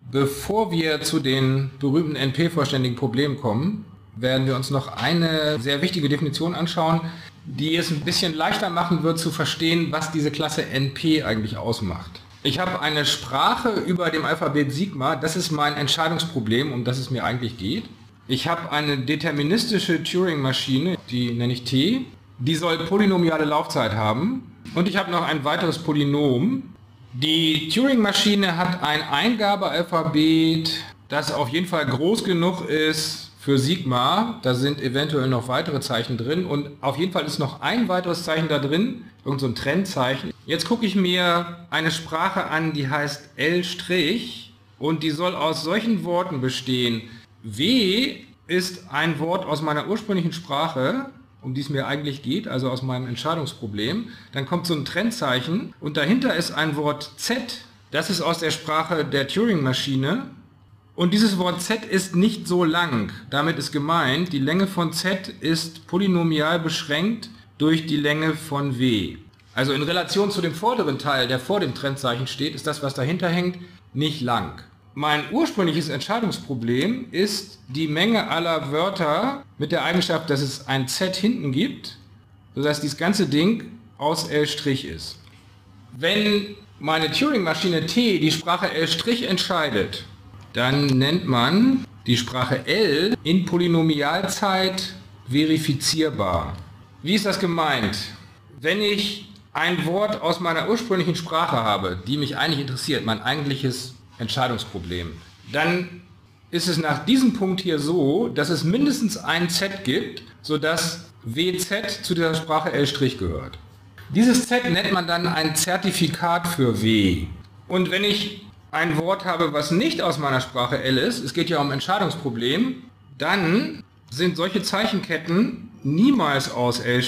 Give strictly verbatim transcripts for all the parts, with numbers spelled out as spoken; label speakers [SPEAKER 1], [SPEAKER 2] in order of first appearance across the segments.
[SPEAKER 1] Bevor wir zu den berühmten N P-vollständigen Problemen kommen, werden wir uns noch eine sehr wichtige Definition anschauen, die es ein bisschen leichter machen wird zu verstehen, was diese Klasse N P eigentlich ausmacht. Ich habe eine Sprache über dem Alphabet Sigma, das ist mein Entscheidungsproblem, um das es mir eigentlich geht. Ich habe eine deterministische Turing-Maschine, die nenne ich T, die soll polynomiale Laufzeit haben. Und ich habe noch ein weiteres Polynom. Die Turing-Maschine hat ein Eingabealphabet, das auf jeden Fall groß genug ist für Sigma. Da sind eventuell noch weitere Zeichen drin und auf jeden Fall ist noch ein weiteres Zeichen da drin, irgend so ein Trennzeichen. Jetzt gucke ich mir eine Sprache an, die heißt L' und die soll aus solchen Worten bestehen. W ist ein Wort aus meiner ursprünglichen Sprache, um die es mir eigentlich geht, also aus meinem Entscheidungsproblem. Dann kommt so ein Trennzeichen und dahinter ist ein Wort Z, das ist aus der Sprache der Turing-Maschine. Und dieses Wort Z ist nicht so lang. Damit ist gemeint, die Länge von Z ist polynomial beschränkt durch die Länge von W. Also in Relation zu dem vorderen Teil, der vor dem Trennzeichen steht, ist das, was dahinter hängt, nicht lang. Mein ursprüngliches Entscheidungsproblem ist die Menge aller Wörter mit der Eigenschaft, dass es ein Z hinten gibt, sodass dieses ganze Ding aus L' ist. Wenn meine Turing-Maschine T die Sprache L' entscheidet, dann nennt man die Sprache L in Polynomialzeit verifizierbar. Wie ist das gemeint? Wenn ich ein Wort aus meiner ursprünglichen Sprache habe, die mich eigentlich interessiert, mein eigentliches Entscheidungsproblem, dann ist es nach diesem Punkt hier so, dass es mindestens ein Z gibt, sodass W Z zu dieser Sprache L' gehört. Dieses Z nennt man dann ein Zertifikat für W. Und wenn ich ein Wort habe, was nicht aus meiner Sprache L ist, es geht ja um Entscheidungsproblem, dann sind solche Zeichenketten niemals aus L'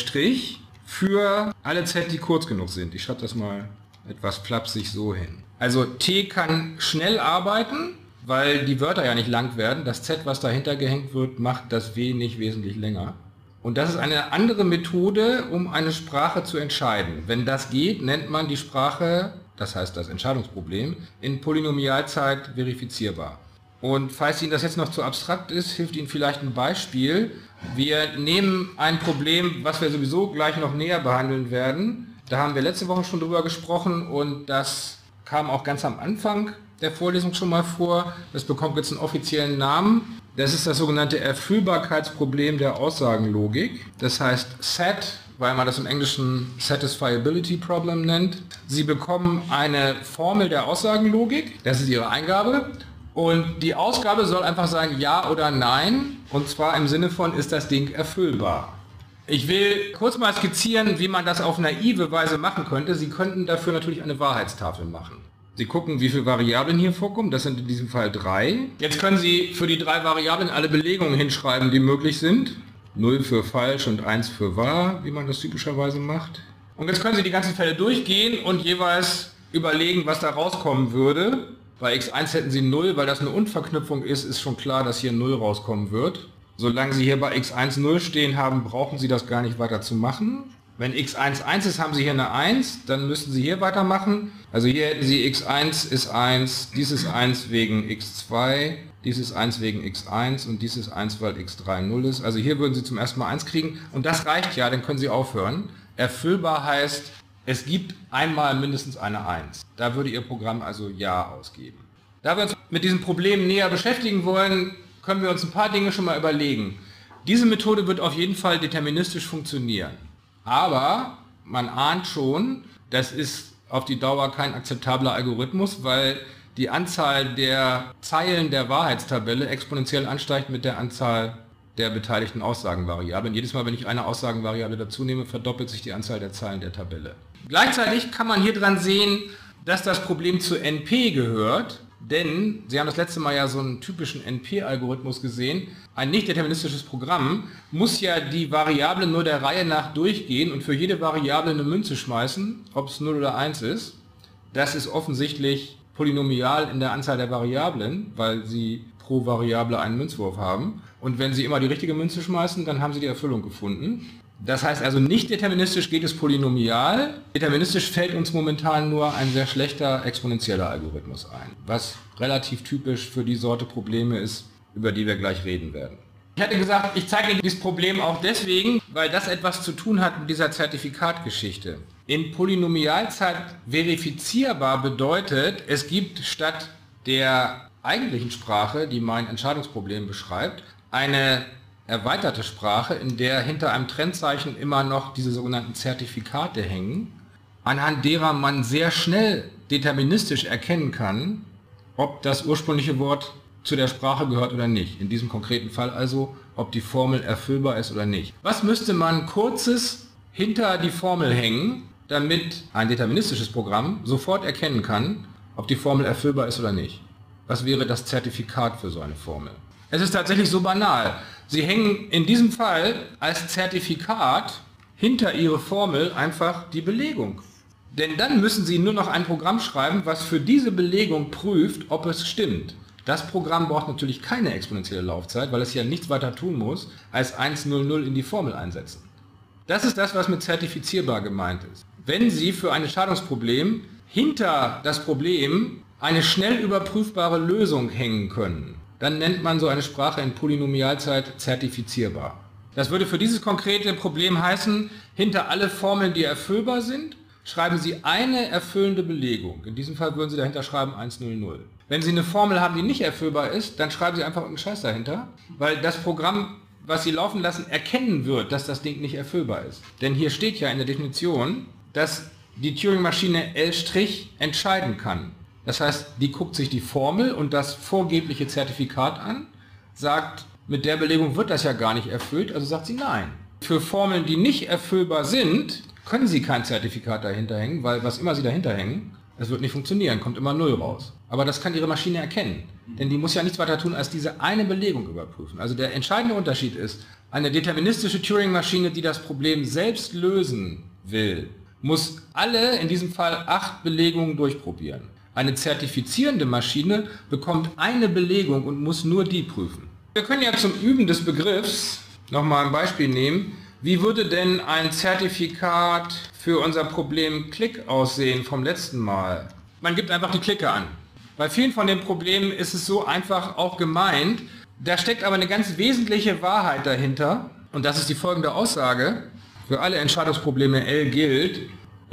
[SPEAKER 1] für alle Z, die kurz genug sind. Ich schreibe das mal etwas flapsig so hin. Also T kann schnell arbeiten, weil die Wörter ja nicht lang werden. Das Z, was dahinter gehängt wird, macht das W nicht wesentlich länger. Und das ist eine andere Methode, um eine Sprache zu entscheiden. Wenn das geht, nennt man die Sprache, das heißt das Entscheidungsproblem, in Polynomialzeit verifizierbar. Und falls Ihnen das jetzt noch zu abstrakt ist, hilft Ihnen vielleicht ein Beispiel. Wir nehmen ein Problem, was wir sowieso gleich noch näher behandeln werden. Da haben wir letzte Woche schon drüber gesprochen und das kam auch ganz am Anfang der Vorlesung schon mal vor. Das bekommt jetzt einen offiziellen Namen. Das ist das sogenannte Erfüllbarkeitsproblem der Aussagenlogik. Das heißt S A T, weil man das im Englischen Satisfiability Problem nennt. Sie bekommen eine Formel der Aussagenlogik, das ist Ihre Eingabe. Und die Ausgabe soll einfach sein Ja oder Nein. Und zwar im Sinne von, ist das Ding erfüllbar. Ich will kurz mal skizzieren, wie man das auf naive Weise machen könnte. Sie könnten dafür natürlich eine Wahrheitstafel machen. Sie gucken, wie viele Variablen hier vorkommen. Das sind in diesem Fall drei. Jetzt können Sie für die drei Variablen alle Belegungen hinschreiben, die möglich sind. null für falsch und eins für wahr, wie man das typischerweise macht. Und jetzt können Sie die ganzen Fälle durchgehen und jeweils überlegen, was da rauskommen würde. Bei x eins hätten Sie null, weil das eine Unverknüpfung ist, ist schon klar, dass hier null rauskommen wird. Solange Sie hier bei x eins null stehen haben, brauchen Sie das gar nicht weiter zu machen. Wenn x eins eins ist, haben Sie hier eine eins, dann müssen Sie hier weitermachen. Also hier hätten Sie x eins ist eins, dies ist eins wegen x zwei, dies ist eins wegen x eins und dies ist eins, weil x drei null ist. Also hier würden Sie zum ersten Mal eins kriegen und das reicht ja, dann können Sie aufhören. Erfüllbar heißt, es gibt einmal mindestens eine eins. Da würde Ihr Programm also Ja ausgeben. Da wir uns mit diesem Problem näher beschäftigen wollen, können wir uns ein paar Dinge schon mal überlegen. Diese Methode wird auf jeden Fall deterministisch funktionieren. Aber man ahnt schon, das ist auf die Dauer kein akzeptabler Algorithmus, weil die Anzahl der Zeilen der Wahrheitstabelle exponentiell ansteigt mit der Anzahl der beteiligten Aussagenvariablen. Jedes Mal, wenn ich eine Aussagenvariable dazu nehme, verdoppelt sich die Anzahl der Zeilen der Tabelle. Gleichzeitig kann man hier dran sehen, dass das Problem zu N P gehört, denn Sie haben das letzte Mal ja so einen typischen N P-Algorithmus gesehen. Ein nicht deterministisches Programm muss ja die Variablen nur der Reihe nach durchgehen und für jede Variable eine Münze schmeißen, ob es null oder eins ist. Das ist offensichtlich polynomial in der Anzahl der Variablen, weil Sie pro Variable einen Münzwurf haben. Und wenn Sie immer die richtige Münze schmeißen, dann haben Sie die Erfüllung gefunden. Das heißt also, nicht deterministisch geht es polynomial, deterministisch fällt uns momentan nur ein sehr schlechter exponentieller Algorithmus ein, was relativ typisch für die Sorte Probleme ist, über die wir gleich reden werden. Ich hatte gesagt, ich zeige Ihnen dieses Problem auch deswegen, weil das etwas zu tun hat mit dieser Zertifikatgeschichte. In Polynomialzeit verifizierbar bedeutet, es gibt statt der eigentlichen Sprache, die mein Entscheidungsproblem beschreibt, eine erweiterte Sprache, in der hinter einem Trennzeichen immer noch diese sogenannten Zertifikate hängen, anhand derer man sehr schnell deterministisch erkennen kann, ob das ursprüngliche Wort zu der Sprache gehört oder nicht. In diesem konkreten Fall also, ob die Formel erfüllbar ist oder nicht. Was müsste man kurzes hinter die Formel hängen, damit ein deterministisches Programm sofort erkennen kann, ob die Formel erfüllbar ist oder nicht? Was wäre das Zertifikat für so eine Formel? Es ist tatsächlich so banal. Sie hängen in diesem Fall als Zertifikat hinter Ihre Formel einfach die Belegung. Denn dann müssen Sie nur noch ein Programm schreiben, was für diese Belegung prüft, ob es stimmt. Das Programm braucht natürlich keine exponentielle Laufzeit, weil es ja nichts weiter tun muss, als eins null null in die Formel einsetzen. Das ist das, was mit zertifizierbar gemeint ist. Wenn Sie für ein Entscheidungsproblem hinter das Problem eine schnell überprüfbare Lösung hängen können, dann nennt man so eine Sprache in Polynomialzeit zertifizierbar. Das würde für dieses konkrete Problem heißen, hinter alle Formeln, die erfüllbar sind, schreiben Sie eine erfüllende Belegung. In diesem Fall würden Sie dahinter schreiben eins null null. Wenn Sie eine Formel haben, die nicht erfüllbar ist, dann schreiben Sie einfach einen Scheiß dahinter, weil das Programm, was Sie laufen lassen, erkennen wird, dass das Ding nicht erfüllbar ist. Denn hier steht ja in der Definition, dass die Turing-Maschine L' entscheiden kann. Das heißt, die guckt sich die Formel und das vorgebliche Zertifikat an, sagt, mit der Belegung wird das ja gar nicht erfüllt, also sagt sie nein. Für Formeln, die nicht erfüllbar sind, können Sie kein Zertifikat dahinter hängen, weil was immer Sie dahinter hängen, es wird nicht funktionieren, kommt immer null raus. Aber das kann Ihre Maschine erkennen, denn die muss ja nichts weiter tun, als diese eine Belegung überprüfen. Also der entscheidende Unterschied ist, eine deterministische Turing-Maschine, die das Problem selbst lösen will, muss alle, in diesem Fall acht Belegungen durchprobieren. Eine zertifizierende Maschine bekommt eine Belegung und muss nur die prüfen. Wir können ja zum Üben des Begriffs nochmal ein Beispiel nehmen. Wie würde denn ein Zertifikat für unser Problem Klick aussehen vom letzten Mal? Man gibt einfach die Clique an. Bei vielen von den Problemen ist es so einfach auch gemeint. Da steckt aber eine ganz wesentliche Wahrheit dahinter. Und das ist die folgende Aussage. Für alle Entscheidungsprobleme L gilt,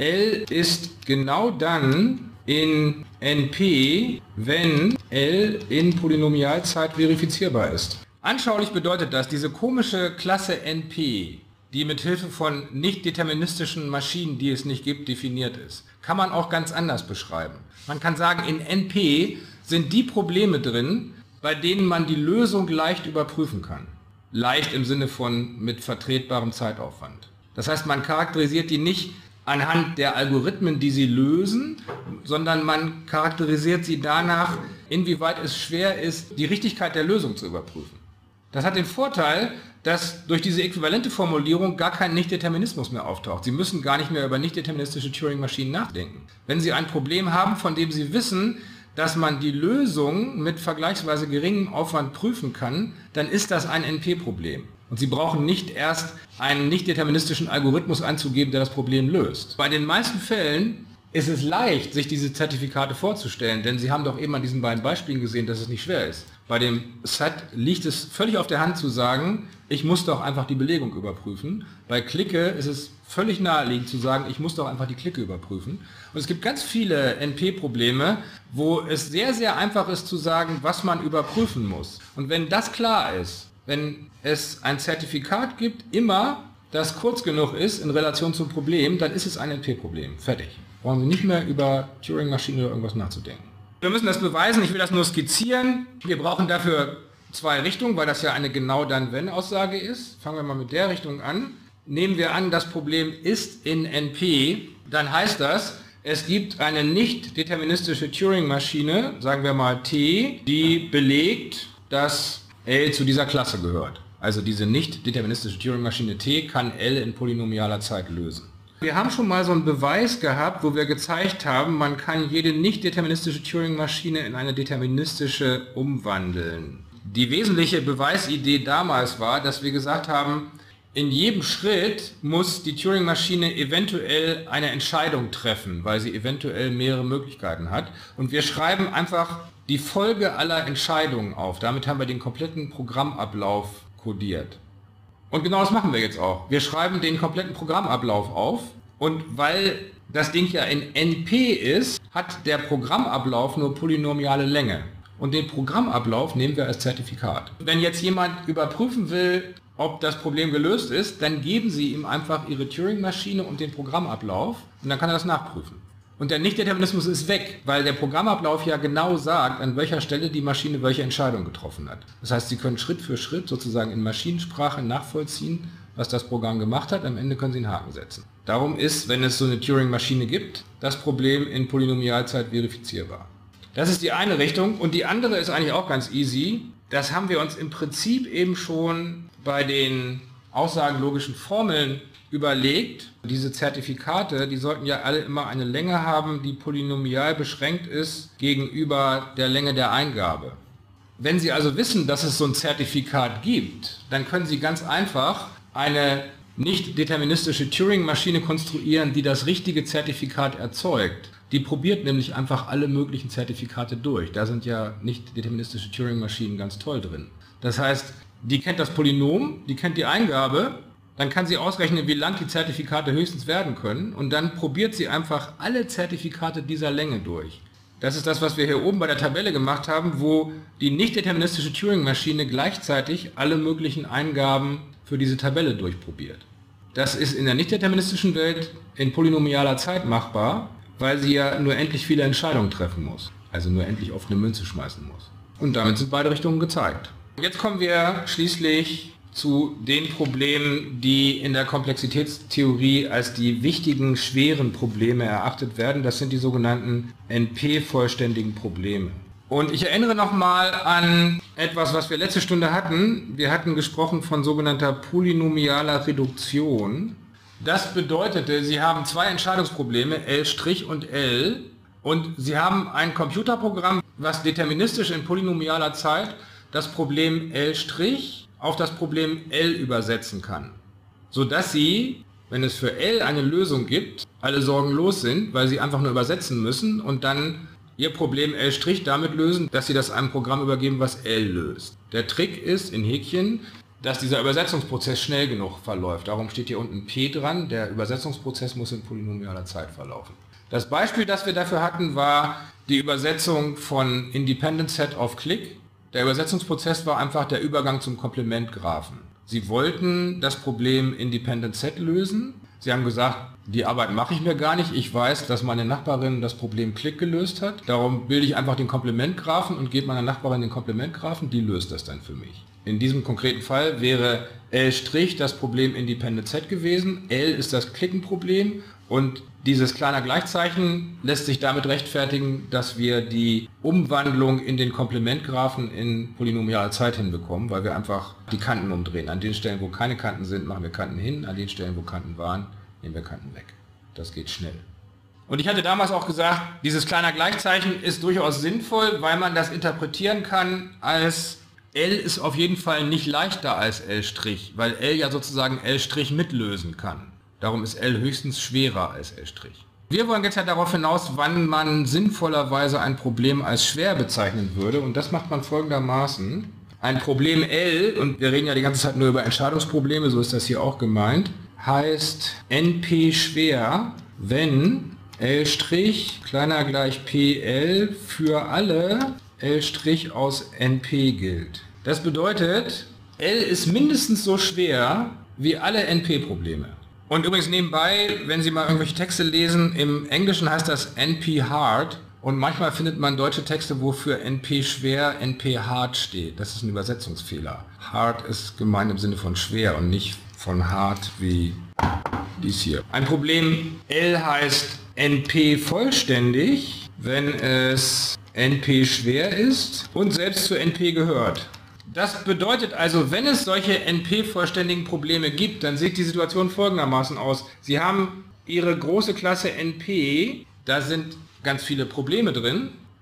[SPEAKER 1] L ist genau dann in N P, wenn L in Polynomialzeit verifizierbar ist. Anschaulich bedeutet das, diese komische Klasse N P, die mit Hilfe von nicht deterministischen Maschinen, die es nicht gibt, definiert ist, kann man auch ganz anders beschreiben. Man kann sagen, in N P sind die Probleme drin, bei denen man die Lösung leicht überprüfen kann. Leicht im Sinne von mit vertretbarem Zeitaufwand. Das heißt, man charakterisiert die nicht anhand der Algorithmen, die sie lösen, sondern man charakterisiert sie danach, inwieweit es schwer ist, die Richtigkeit der Lösung zu überprüfen. Das hat den Vorteil, dass durch diese äquivalente Formulierung gar kein Nichtdeterminismus mehr auftaucht. Sie müssen gar nicht mehr über nichtdeterministische Turing-Maschinen nachdenken. Wenn Sie ein Problem haben, von dem Sie wissen, dass man die Lösung mit vergleichsweise geringem Aufwand prüfen kann, dann ist das ein N P-Problem. Und Sie brauchen nicht erst einen nicht-deterministischen Algorithmus anzugeben, der das Problem löst. Bei den meisten Fällen ist es leicht, sich diese Zertifikate vorzustellen, denn Sie haben doch eben an diesen beiden Beispielen gesehen, dass es nicht schwer ist. Bei dem Set liegt es völlig auf der Hand zu sagen, ich muss doch einfach die Belegung überprüfen. Bei Clique ist es völlig naheliegend zu sagen, ich muss doch einfach die Clique überprüfen. Und es gibt ganz viele N P-Probleme, wo es sehr, sehr einfach ist zu sagen, was man überprüfen muss. Und wenn das klar ist, wenn es ein Zertifikat gibt, immer, das kurz genug ist in Relation zum Problem, dann ist es ein N P-Problem. Fertig. Brauchen Sie nicht mehr über Turing-Maschine oder irgendwas nachzudenken. Wir müssen das beweisen, ich will das nur skizzieren. Wir brauchen dafür zwei Richtungen, weil das ja eine Genau-Dann-Wenn-Aussage ist. Fangen wir mal mit der Richtung an. Nehmen wir an, das Problem ist in N P, dann heißt das, es gibt eine nicht deterministische Turing-Maschine, sagen wir mal T, die belegt, dass L zu dieser Klasse gehört. Also diese nicht deterministische Turing-Maschine T kann L in polynomialer Zeit lösen. Wir haben schon mal so einen Beweis gehabt, wo wir gezeigt haben, man kann jede nicht deterministische Turing-Maschine in eine deterministische umwandeln. Die wesentliche Beweisidee damals war, dass wir gesagt haben, in jedem Schritt muss die Turing-Maschine eventuell eine Entscheidung treffen, weil sie eventuell mehrere Möglichkeiten hat. Und wir schreiben einfach die Folge aller Entscheidungen auf. Damit haben wir den kompletten Programmablauf kodiert. Und genau das machen wir jetzt auch. Wir schreiben den kompletten Programmablauf auf und weil das Ding ja in N P ist, hat der Programmablauf nur polynomiale Länge. Und den Programmablauf nehmen wir als Zertifikat. Wenn jetzt jemand überprüfen will, ob das Problem gelöst ist, dann geben Sie ihm einfach Ihre Turing-Maschine und den Programmablauf und dann kann er das nachprüfen. Und der Nichtdeterminismus ist weg, weil der Programmablauf ja genau sagt, an welcher Stelle die Maschine welche Entscheidung getroffen hat. Das heißt, Sie können Schritt für Schritt sozusagen in Maschinensprache nachvollziehen, was das Programm gemacht hat. Am Ende können Sie einen Haken setzen. Darum ist, wenn es so eine Turing-Maschine gibt, das Problem in Polynomialzeit verifizierbar. Das ist die eine Richtung und die andere ist eigentlich auch ganz easy. Das haben wir uns im Prinzip eben schon bei den aussagenlogischen Formeln überlegt. Diese Zertifikate, die sollten ja alle immer eine Länge haben, die polynomial beschränkt ist gegenüber der Länge der Eingabe. Wenn Sie also wissen, dass es so ein Zertifikat gibt, dann können Sie ganz einfach eine nicht deterministische Turing-Maschine konstruieren, die das richtige Zertifikat erzeugt. Die probiert nämlich einfach alle möglichen Zertifikate durch. Da sind ja nicht deterministische Turing-Maschinen ganz toll drin. Das heißt, die kennt das Polynom, die kennt die Eingabe, dann kann sie ausrechnen, wie lang die Zertifikate höchstens werden können und dann probiert sie einfach alle Zertifikate dieser Länge durch. Das ist das, was wir hier oben bei der Tabelle gemacht haben, wo die nicht deterministische Turing-Maschine gleichzeitig alle möglichen Eingaben für diese Tabelle durchprobiert. Das ist in der nicht deterministischen Welt in polynomialer Zeit machbar, weil sie ja nur endlich viele Entscheidungen treffen muss, also nur endlich auf eine Münze schmeißen muss. Und damit sind beide Richtungen gezeigt. Jetzt kommen wir schließlich zu den Problemen, die in der Komplexitätstheorie als die wichtigen, schweren Probleme erachtet werden. Das sind die sogenannten N P-vollständigen Probleme. Und ich erinnere nochmal an etwas, was wir letzte Stunde hatten. Wir hatten gesprochen von sogenannter polynomialer Reduktion. Das bedeutete, Sie haben zwei Entscheidungsprobleme, L' und L, und Sie haben ein Computerprogramm, was deterministisch in polynomialer Zeit das Problem L' auf das Problem L übersetzen kann, sodass Sie, wenn es für L eine Lösung gibt, alle sorgenlos sind, weil Sie einfach nur übersetzen müssen und dann Ihr Problem L' damit lösen, dass Sie das einem Programm übergeben, was L löst. Der Trick ist, in Häkchen, dass dieser Übersetzungsprozess schnell genug verläuft. Darum steht hier unten P dran, der Übersetzungsprozess muss in polynomialer Zeit verlaufen. Das Beispiel, das wir dafür hatten, war die Übersetzung von Independent Set auf Click. Der Übersetzungsprozess war einfach der Übergang zum Komplementgraphen. Sie wollten das Problem Independent Set lösen. Sie haben gesagt, die Arbeit mache ich mir gar nicht. Ich weiß, dass meine Nachbarin das Problem Click gelöst hat. Darum bilde ich einfach den Komplementgraphen und gebe meiner Nachbarin den Komplementgraphen. Die löst das dann für mich. In diesem konkreten Fall wäre L' das Problem Independent Set gewesen. L ist das Klickenproblem. Und dieses kleine Gleichzeichen lässt sich damit rechtfertigen, dass wir die Umwandlung in den Komplementgraphen in polynomialer Zeit hinbekommen, weil wir einfach die Kanten umdrehen. An den Stellen, wo keine Kanten sind, machen wir Kanten hin. An den Stellen, wo Kanten waren, nehmen wir Kanten weg. Das geht schnell. Und ich hatte damals auch gesagt, dieses kleine Gleichzeichen ist durchaus sinnvoll, weil man das interpretieren kann als L ist auf jeden Fall nicht leichter als L', weil L ja sozusagen L' mitlösen kann. Darum ist L höchstens schwerer als L'. Wir wollen jetzt ja darauf hinaus, wann man sinnvollerweise ein Problem als schwer bezeichnen würde. Und das macht man folgendermaßen. Ein Problem L, und wir reden ja die ganze Zeit nur über Entscheidungsprobleme, so ist das hier auch gemeint, heißt N P schwer, wenn L' kleiner gleich P L für alle L' aus N P gilt. Das bedeutet, L ist mindestens so schwer wie alle N P-Probleme. Und übrigens nebenbei, wenn Sie mal irgendwelche Texte lesen, im Englischen heißt das N P hard und manchmal findet man deutsche Texte, wo für N P schwer N P hard steht. Das ist ein Übersetzungsfehler. Hard ist gemeint im Sinne von schwer und nicht von hart wie dies hier. Ein Problem L heißt N P vollständig, wenn es N P schwer ist und selbst zu N P gehört. Das bedeutet also, wenn es solche N P-vollständigen Probleme gibt, dann sieht die Situation folgendermaßen aus. Sie haben Ihre große Klasse N P, da sind ganz viele Probleme drin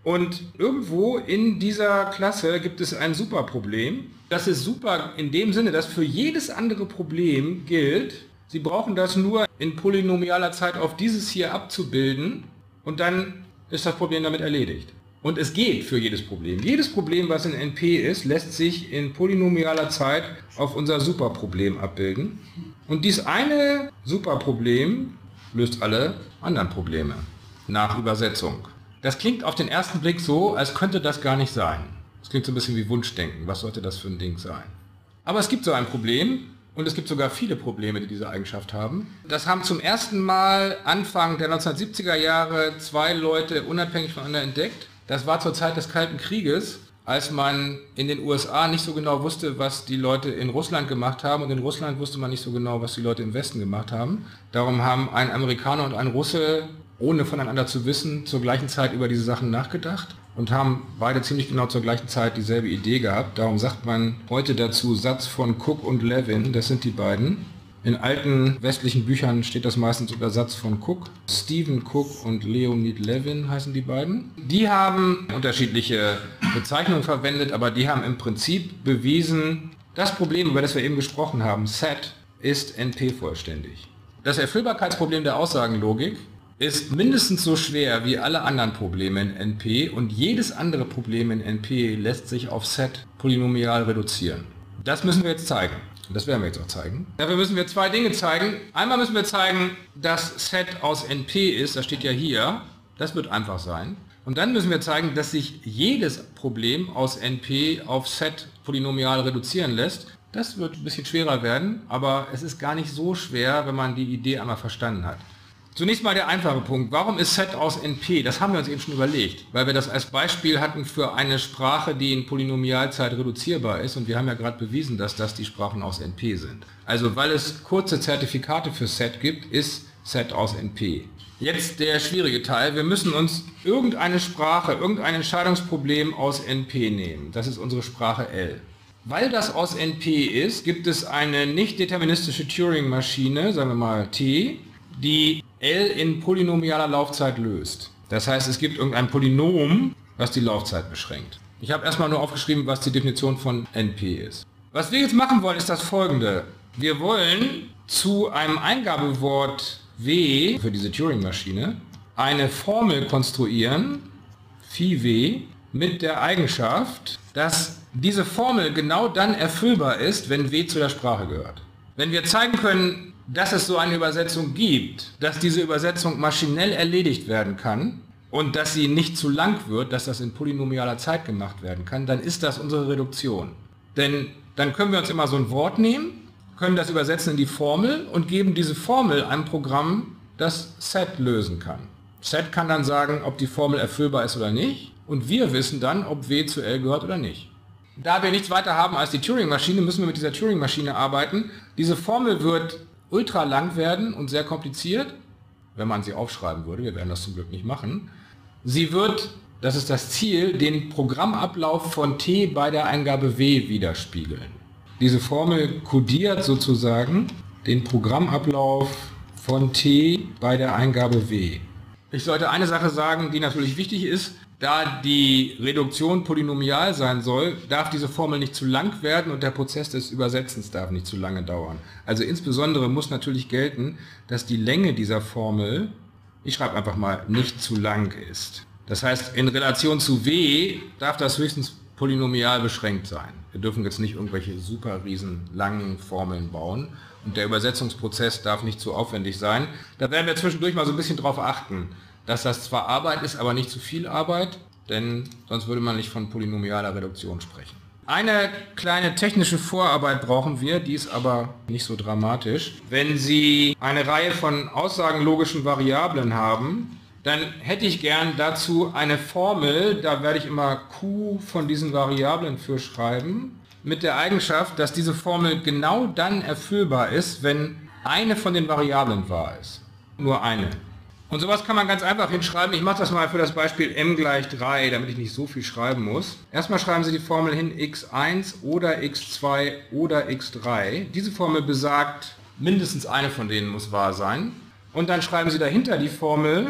[SPEAKER 1] Und irgendwo in dieser Klasse gibt es ein Superproblem. Das ist super in dem Sinne, dass für jedes andere Problem gilt, Sie brauchen das nur in polynomialer Zeit auf dieses hier abzubilden und dann ist das Problem damit erledigt. Und es geht für jedes Problem. Jedes Problem, was in N P ist, lässt sich in polynomialer Zeit auf unser Superproblem abbilden. Und dies eine Superproblem löst alle anderen Probleme nach Übersetzung. Das klingt auf den ersten Blick so, als könnte das gar nicht sein. Das klingt so ein bisschen wie Wunschdenken. Was sollte das für ein Ding sein? Aber es gibt so ein Problem und es gibt sogar viele Probleme, die diese Eigenschaft haben. Das haben zum ersten Mal Anfang der neunzehnhundertsiebziger Jahre zwei Leute unabhängig voneinander entdeckt. Das war zur Zeit des Kalten Krieges, als man in den U S A nicht so genau wusste, was die Leute in Russland gemacht haben und in Russland wusste man nicht so genau, was die Leute im Westen gemacht haben. Darum haben ein Amerikaner und ein Russe, ohne voneinander zu wissen, zur gleichen Zeit über diese Sachen nachgedacht und haben beide ziemlich genau zur gleichen Zeit dieselbe Idee gehabt. Darum sagt man heute dazu Satz von Cook und Levin, das sind die beiden. In alten westlichen Büchern steht das meistens unter Satz von Cook. Stephen Cook und Leonid Levin heißen die beiden. Die haben unterschiedliche Bezeichnungen verwendet, aber die haben im Prinzip bewiesen, das Problem, über das wir eben gesprochen haben, Set, ist N P-vollständig. Das Erfüllbarkeitsproblem der Aussagenlogik ist mindestens so schwer wie alle anderen Probleme in N P und jedes andere Problem in N P lässt sich auf Set polynomial reduzieren. Das müssen wir jetzt zeigen. Das werden wir jetzt auch zeigen. Dafür müssen wir zwei Dinge zeigen. Einmal müssen wir zeigen, dass Set aus N P ist, das steht ja hier, das wird einfach sein. Und dann müssen wir zeigen, dass sich jedes Problem aus N P auf Set polynomial reduzieren lässt. Das wird ein bisschen schwerer werden, aber es ist gar nicht so schwer, wenn man die Idee einmal verstanden hat. Zunächst mal der einfache Punkt. Warum ist Set aus N P? Das haben wir uns eben schon überlegt, weil wir das als Beispiel hatten für eine Sprache, die in Polynomialzeit reduzierbar ist und wir haben ja gerade bewiesen, dass das die Sprachen aus N P sind. Also weil es kurze Zertifikate für Set gibt, ist Set aus N P. Jetzt der schwierige Teil. Wir müssen uns irgendeine Sprache, irgendein Entscheidungsproblem aus N P nehmen. Das ist unsere Sprache L. Weil das aus N P ist, gibt es eine nicht deterministische Turing-Maschine, sagen wir mal T, die L in polynomialer Laufzeit löst. Das heißt, es gibt irgendein Polynom, was die Laufzeit beschränkt. Ich habe erstmal nur aufgeschrieben, was die Definition von N P ist. Was wir jetzt machen wollen, ist das folgende. Wir wollen zu einem Eingabewort W für diese Turing-Maschine eine Formel konstruieren, Phi W, mit der Eigenschaft, dass diese Formel genau dann erfüllbar ist, wenn W zu der Sprache gehört. Wenn wir zeigen können, dass es so eine Übersetzung gibt, dass diese Übersetzung maschinell erledigt werden kann und dass sie nicht zu lang wird, dass das in polynomialer Zeit gemacht werden kann, dann ist das unsere Reduktion. Denn dann können wir uns immer so ein Wort nehmen, können das übersetzen in die Formel und geben diese Formel einem Programm, das Set lösen kann. Set kann dann sagen, ob die Formel erfüllbar ist oder nicht und wir wissen dann, ob W zu L gehört oder nicht. Da wir nichts weiter haben als die Turing-Maschine, müssen wir mit dieser Turing-Maschine arbeiten. Diese Formel wird ultra lang werden und sehr kompliziert, wenn man sie aufschreiben würde. Wir werden das zum Glück nicht machen. Sie wird, das ist das Ziel, den Programmablauf von T bei der Eingabe W widerspiegeln. Diese Formel kodiert sozusagen den Programmablauf von T bei der Eingabe W. Ich sollte eine Sache sagen, die natürlich wichtig ist. Da die Reduktion polynomial sein soll, darf diese Formel nicht zu lang werden und der Prozess des Übersetzens darf nicht zu lange dauern. Also insbesondere muss natürlich gelten, dass die Länge dieser Formel, ich schreibe einfach mal, nicht zu lang ist. Das heißt, in Relation zu W darf das höchstens polynomial beschränkt sein. Wir dürfen jetzt nicht irgendwelche super riesen langen Formeln bauen und der Übersetzungsprozess darf nicht zu aufwendig sein. Da werden wir zwischendurch mal so ein bisschen drauf achten, dass das zwar Arbeit ist, aber nicht zu viel Arbeit, denn sonst würde man nicht von polynomialer Reduktion sprechen. Eine kleine technische Vorarbeit brauchen wir, die ist aber nicht so dramatisch. Wenn Sie eine Reihe von aussagenlogischen Variablen haben, dann hätte ich gern dazu eine Formel, da werde ich immer Q von diesen Variablen für schreiben, mit der Eigenschaft, dass diese Formel genau dann erfüllbar ist, wenn eine von den Variablen wahr ist. Nur eine. Und sowas kann man ganz einfach hinschreiben. Ich mache das mal für das Beispiel m gleich drei, damit ich nicht so viel schreiben muss. Erstmal schreiben Sie die Formel hin x eins oder x zwei oder x drei. Diese Formel besagt, mindestens eine von denen muss wahr sein. Und dann schreiben Sie dahinter die Formel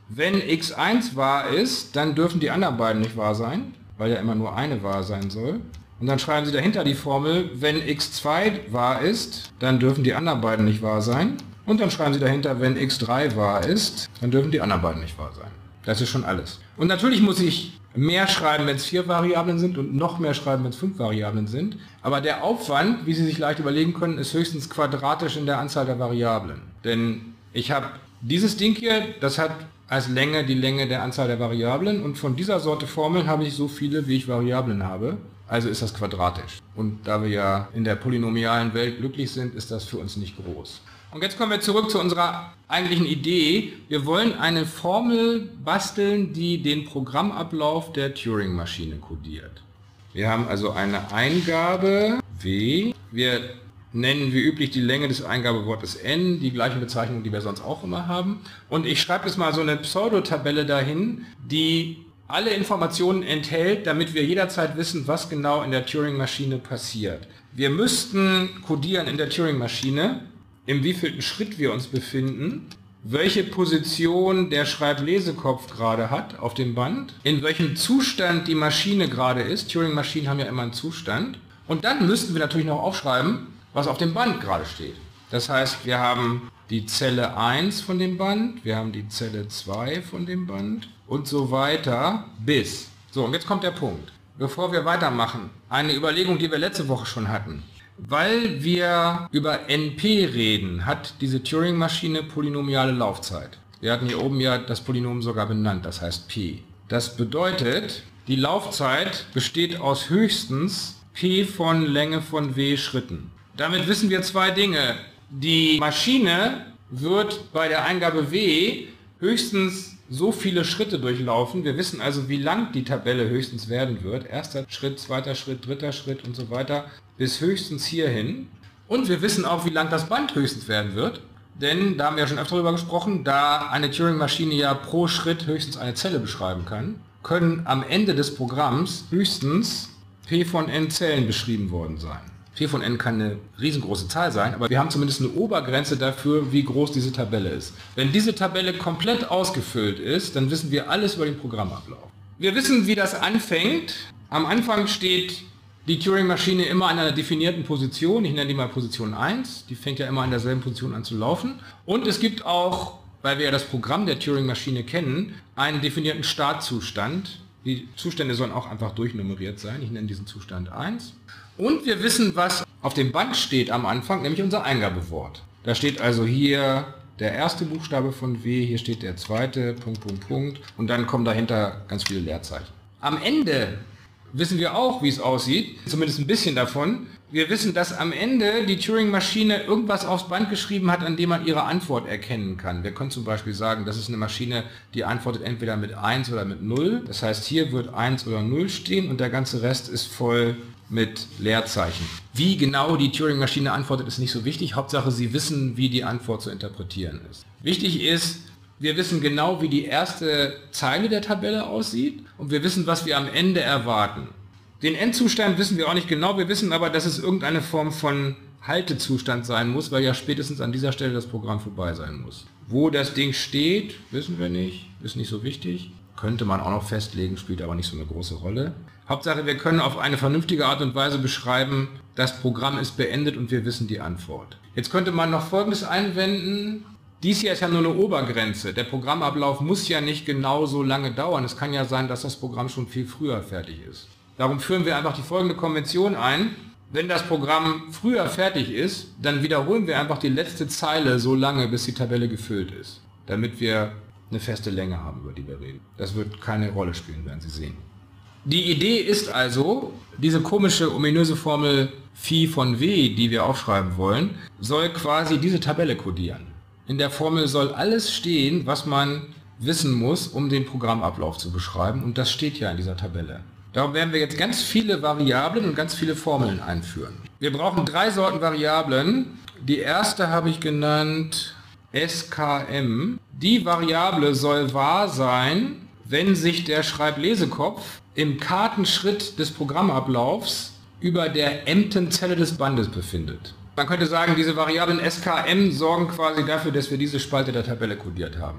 [SPEAKER 1] wenn x eins wahr ist, dann dürfen die anderen beiden nicht wahr sein, weil ja immer nur eine wahr sein soll. Und dann schreiben Sie dahinter die Formel, wenn x zwei wahr ist, dann dürfen die anderen beiden nicht wahr sein. Und dann schreiben Sie dahinter, wenn x drei wahr ist, dann dürfen die anderen beiden nicht wahr sein. Das ist schon alles. Und natürlich muss ich mehr schreiben, wenn es vier Variablen sind und noch mehr schreiben, wenn es fünf Variablen sind. Aber der Aufwand, wie Sie sich leicht überlegen können, ist höchstens quadratisch in der Anzahl der Variablen. Denn ich habe dieses Ding hier, das hat als Länge die Länge der Anzahl der Variablen und von dieser Sorte Formeln habe ich so viele, wie ich Variablen habe. Also ist das quadratisch. Und da wir ja in der polynomialen Welt glücklich sind, ist das für uns nicht groß. Und jetzt kommen wir zurück zu unserer eigentlichen Idee. Wir wollen eine Formel basteln, die den Programmablauf der Turing-Maschine kodiert. Wir haben also eine Eingabe w. Wir nennen wie üblich die Länge des Eingabewortes n, die gleiche Bezeichnung, die wir sonst auch immer haben. Und ich schreibe jetzt mal so eine Pseudotabelle dahin, die alle Informationen enthält, damit wir jederzeit wissen, was genau in der Turing-Maschine passiert. Wir müssten codieren in der Turing-Maschine, im wievielten Schritt wir uns befinden, welche Position der Schreiblesekopf gerade hat auf dem Band, in welchem Zustand die Maschine gerade ist. Turing-Maschinen haben ja immer einen Zustand. Und dann müssten wir natürlich noch aufschreiben, was auf dem Band gerade steht. Das heißt, wir haben die Zelle eins von dem Band, wir haben die Zelle zwei von dem Band und so weiter bis. So, und jetzt kommt der Punkt. Bevor wir weitermachen, eine Überlegung, die wir letzte Woche schon hatten. Weil wir über N P reden, hat diese Turing-Maschine polynomiale Laufzeit. Wir hatten hier oben ja das Polynom sogar benannt, das heißt P. Das bedeutet, die Laufzeit besteht aus höchstens P von Länge von w Schritten. Damit wissen wir zwei Dinge. Die Maschine wird bei der Eingabe w höchstens so viele Schritte durchlaufen. Wir wissen also, wie lang die Tabelle höchstens werden wird. Erster Schritt, zweiter Schritt, dritter Schritt und so weiter, bis höchstens hierhin. Und wir wissen auch, wie lang das Band höchstens werden wird. Denn, da haben wir ja schon öfter darüber gesprochen, da eine Turing-Maschine ja pro Schritt höchstens eine Zelle beschreiben kann, können am Ende des Programms höchstens P von n Zellen beschrieben worden sein. P von n kann eine riesengroße Zahl sein, aber wir haben zumindest eine Obergrenze dafür, wie groß diese Tabelle ist. Wenn diese Tabelle komplett ausgefüllt ist, dann wissen wir alles über den Programmablauf. Wir wissen, wie das anfängt. Am Anfang steht die Turing-Maschine immer an einer definierten Position. Ich nenne die mal Position eins. Die fängt ja immer an derselben Position an zu laufen. Und es gibt auch, weil wir ja das Programm der Turing-Maschine kennen, einen definierten Startzustand. Die Zustände sollen auch einfach durchnummeriert sein. Ich nenne diesen Zustand eins. Und wir wissen, was auf dem Band steht am Anfang, nämlich unser Eingabewort. Da steht also hier der erste Buchstabe von W, hier steht der zweite, Punkt, Punkt, Punkt, und dann kommen dahinter ganz viele Leerzeichen. Am Ende wissen wir auch, wie es aussieht, zumindest ein bisschen davon. Wir wissen, dass am Ende die Turing-Maschine irgendwas aufs Band geschrieben hat, an dem man ihre Antwort erkennen kann. Wir können zum Beispiel sagen, das ist eine Maschine, die antwortet entweder mit eins oder mit null. Das heißt, hier wird eins oder null stehen und der ganze Rest ist voll mit Leerzeichen. Wie genau die Turing-Maschine antwortet, ist nicht so wichtig. Hauptsache, Sie wissen, wie die Antwort zu interpretieren ist. Wichtig ist, wir wissen genau, wie die erste Zeile der Tabelle aussieht und wir wissen, was wir am Ende erwarten. Den Endzustand wissen wir auch nicht genau, wir wissen aber, dass es irgendeine Form von Haltezustand sein muss, weil ja spätestens an dieser Stelle das Programm vorbei sein muss. Wo das Ding steht, wissen wir nicht, ist nicht so wichtig. Könnte man auch noch festlegen, spielt aber nicht so eine große Rolle. Hauptsache, wir können auf eine vernünftige Art und Weise beschreiben, das Programm ist beendet und wir wissen die Antwort. Jetzt könnte man noch Folgendes einwenden. Dies hier ist ja nur eine Obergrenze. Der Programmablauf muss ja nicht genau so lange dauern. Es kann ja sein, dass das Programm schon viel früher fertig ist. Darum führen wir einfach die folgende Konvention ein. Wenn das Programm früher fertig ist, dann wiederholen wir einfach die letzte Zeile so lange, bis die Tabelle gefüllt ist. Damit wir eine feste Länge haben, über die wir reden. Das wird keine Rolle spielen, werden Sie sehen. Die Idee ist also, diese komische, ominöse Formel Phi von W, die wir aufschreiben wollen, soll quasi diese Tabelle kodieren. In der Formel soll alles stehen, was man wissen muss, um den Programmablauf zu beschreiben, und das steht ja in dieser Tabelle. Darum werden wir jetzt ganz viele Variablen und ganz viele Formeln einführen. Wir brauchen drei Sorten Variablen. Die erste habe ich genannt S K M. Die Variable soll wahr sein, wenn sich der Schreiblesekopf im Kartenschritt des Programmablaufs über der m-ten Zelle des Bandes befindet. Man könnte sagen, diese Variablen S K M sorgen quasi dafür, dass wir diese Spalte der Tabelle kodiert haben.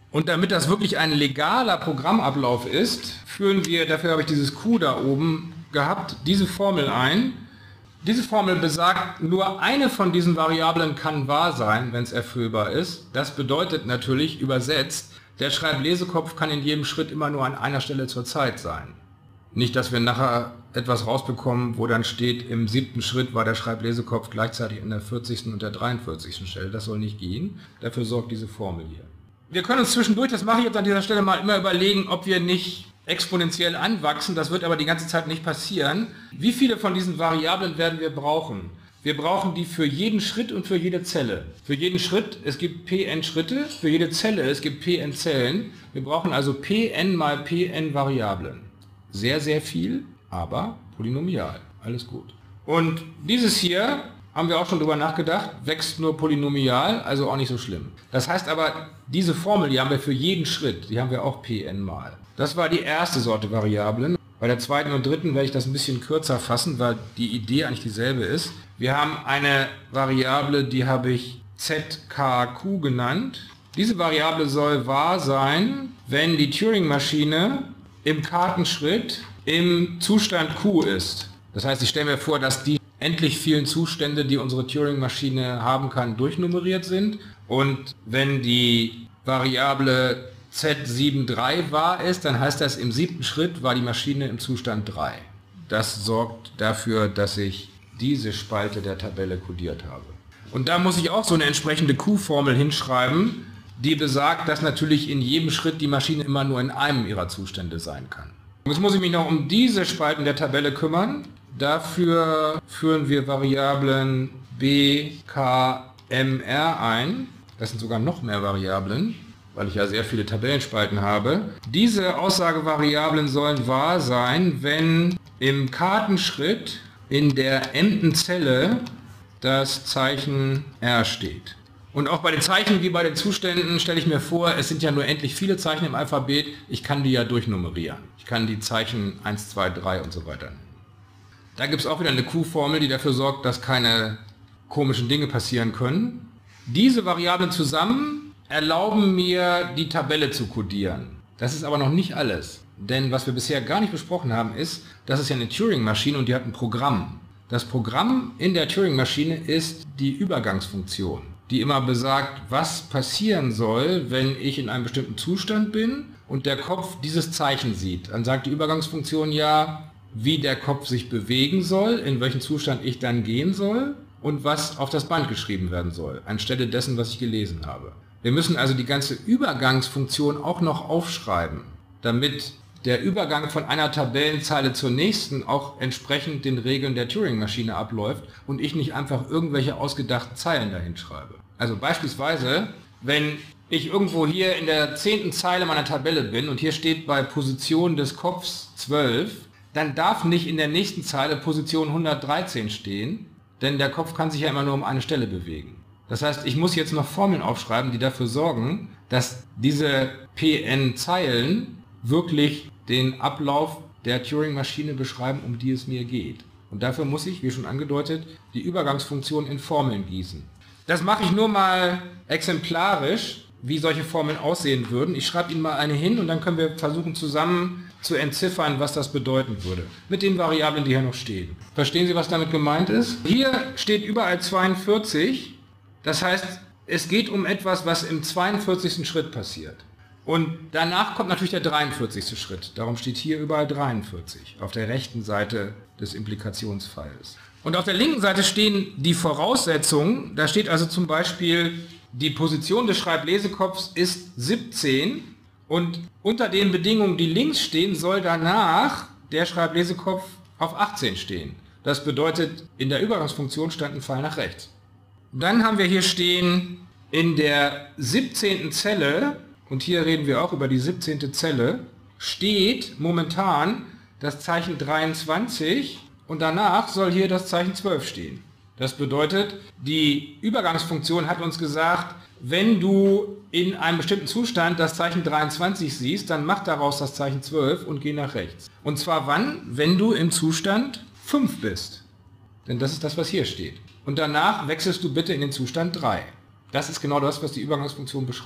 [SPEAKER 1] Und damit das wirklich ein legaler Programmablauf ist, führen wir, dafür habe ich dieses Q da oben gehabt, diese Formel ein. Diese Formel besagt, nur eine von diesen Variablen kann wahr sein, wenn es erfüllbar ist. Das bedeutet natürlich übersetzt, der Schreiblesekopf kann in jedem Schritt immer nur an einer Stelle zur Zeit sein. Nicht, dass wir nachher etwas rausbekommen, wo dann steht, im siebten Schritt war der Schreiblesekopf gleichzeitig in der vierzigsten und der dreiundvierzigsten Stelle. Das soll nicht gehen. Dafür sorgt diese Formel hier. Wir können uns zwischendurch, das mache ich jetzt an dieser Stelle mal, immer überlegen, ob wir nicht exponentiell anwachsen. Das wird aber die ganze Zeit nicht passieren. Wie viele von diesen Variablen werden wir brauchen? Wir brauchen die für jeden Schritt und für jede Zelle. Für jeden Schritt, es gibt Pn Schritte, für jede Zelle, es gibt Pn Zellen. Wir brauchen also Pn mal Pn Variablen. Sehr, sehr viel, aber polynomial. Alles gut. Und dieses hier, haben wir auch schon drüber nachgedacht, wächst nur polynomial, also auch nicht so schlimm. Das heißt aber, diese Formel, die haben wir für jeden Schritt, die haben wir auch Pn mal. Das war die erste Sorte Variablen. Bei der zweiten und dritten werde ich das ein bisschen kürzer fassen, weil die Idee eigentlich dieselbe ist. Wir haben eine Variable, die habe ich Z K Q genannt. Diese Variable soll wahr sein, wenn die Turing-Maschine im Kartenschritt im Zustand Q ist. Das heißt, ich stelle mir vor, dass die endlich vielen Zustände, die unsere Turing-Maschine haben kann, durchnummeriert sind. Und wenn die Variable Z sieben drei wahr ist, dann heißt das, im siebten Schritt war die Maschine im Zustand drei. Das sorgt dafür, dass ich diese Spalte der Tabelle kodiert habe. Und da muss ich auch so eine entsprechende Q-Formel hinschreiben, die besagt, dass natürlich in jedem Schritt die Maschine immer nur in einem ihrer Zustände sein kann. Jetzt muss ich mich noch um diese Spalten der Tabelle kümmern. Dafür führen wir Variablen b, k, m, r ein. Das sind sogar noch mehr Variablen, weil ich ja sehr viele Tabellenspalten habe. Diese Aussagevariablen sollen wahr sein, wenn im Kartenschritt in der m-ten Zelle das Zeichen r steht. Und auch bei den Zeichen wie bei den Zuständen stelle ich mir vor, es sind ja nur endlich viele Zeichen im Alphabet, ich kann die ja durchnummerieren. Ich kann die Zeichen eins, zwei, drei und so weiter nennen. Da gibt es auch wieder eine Q-Formel, die dafür sorgt, dass keine komischen Dinge passieren können. Diese Variablen zusammen erlauben mir, die Tabelle zu kodieren. Das ist aber noch nicht alles. Denn was wir bisher gar nicht besprochen haben, ist, das ist ja eine Turing-Maschine und die hat ein Programm. Das Programm in der Turing-Maschine ist die Übergangsfunktion, die immer besagt, was passieren soll, wenn ich in einem bestimmten Zustand bin und der Kopf dieses Zeichen sieht. Dann sagt die Übergangsfunktion ja, wie der Kopf sich bewegen soll, in welchen Zustand ich dann gehen soll und was auf das Band geschrieben werden soll, anstelle dessen, was ich gelesen habe. Wir müssen also die ganze Übergangsfunktion auch noch aufschreiben, damit der Übergang von einer Tabellenzeile zur nächsten auch entsprechend den Regeln der Turing-Maschine abläuft und ich nicht einfach irgendwelche ausgedachten Zeilen dahin schreibe. Also beispielsweise, wenn ich irgendwo hier in der zehnten Zeile meiner Tabelle bin und hier steht bei Position des Kopfs zwölf, dann darf nicht in der nächsten Zeile Position hundertdreizehn stehen, denn der Kopf kann sich ja immer nur um eine Stelle bewegen. Das heißt, ich muss jetzt noch Formeln aufschreiben, die dafür sorgen, dass diese Pn-Zeilen wirklich den Ablauf der Turing-Maschine beschreiben, um die es mir geht. Und dafür muss ich, wie schon angedeutet, die Übergangsfunktion in Formeln gießen. Das mache ich nur mal exemplarisch, wie solche Formeln aussehen würden. Ich schreibe Ihnen mal eine hin und dann können wir versuchen zusammen zu entziffern, was das bedeuten würde. Mit den Variablen, die hier noch stehen. Verstehen Sie, was damit gemeint ist? Hier steht überall zweiundvierzig. Das heißt, es geht um etwas, was im zweiundvierzigsten Schritt passiert. Und danach kommt natürlich der dreiundvierzigste Schritt. Darum steht hier überall dreiundvierzig, auf der rechten Seite des Implikationsfalls. Und auf der linken Seite stehen die Voraussetzungen. Da steht also zum Beispiel, die Position des Schreiblesekopfs ist siebzehn und unter den Bedingungen, die links stehen, soll danach der Schreiblesekopf auf achtzehn stehen. Das bedeutet, in der Übergangsfunktion stand ein Pfeil nach rechts. Dann haben wir hier stehen, in der siebzehnten Zelle, und hier reden wir auch über die siebzehnte Zelle, steht momentan das Zeichen dreiundzwanzig und danach soll hier das Zeichen zwölf stehen. Das bedeutet, die Übergangsfunktion hat uns gesagt, wenn du in einem bestimmten Zustand das Zeichen dreiundzwanzig siehst, dann mach daraus das Zeichen zwölf und geh nach rechts. Und zwar wann? Wenn du im Zustand fünf bist. Denn das ist das, was hier steht. Und danach wechselst du bitte in den Zustand drei. Das ist genau das, was die Übergangsfunktion beschreibt.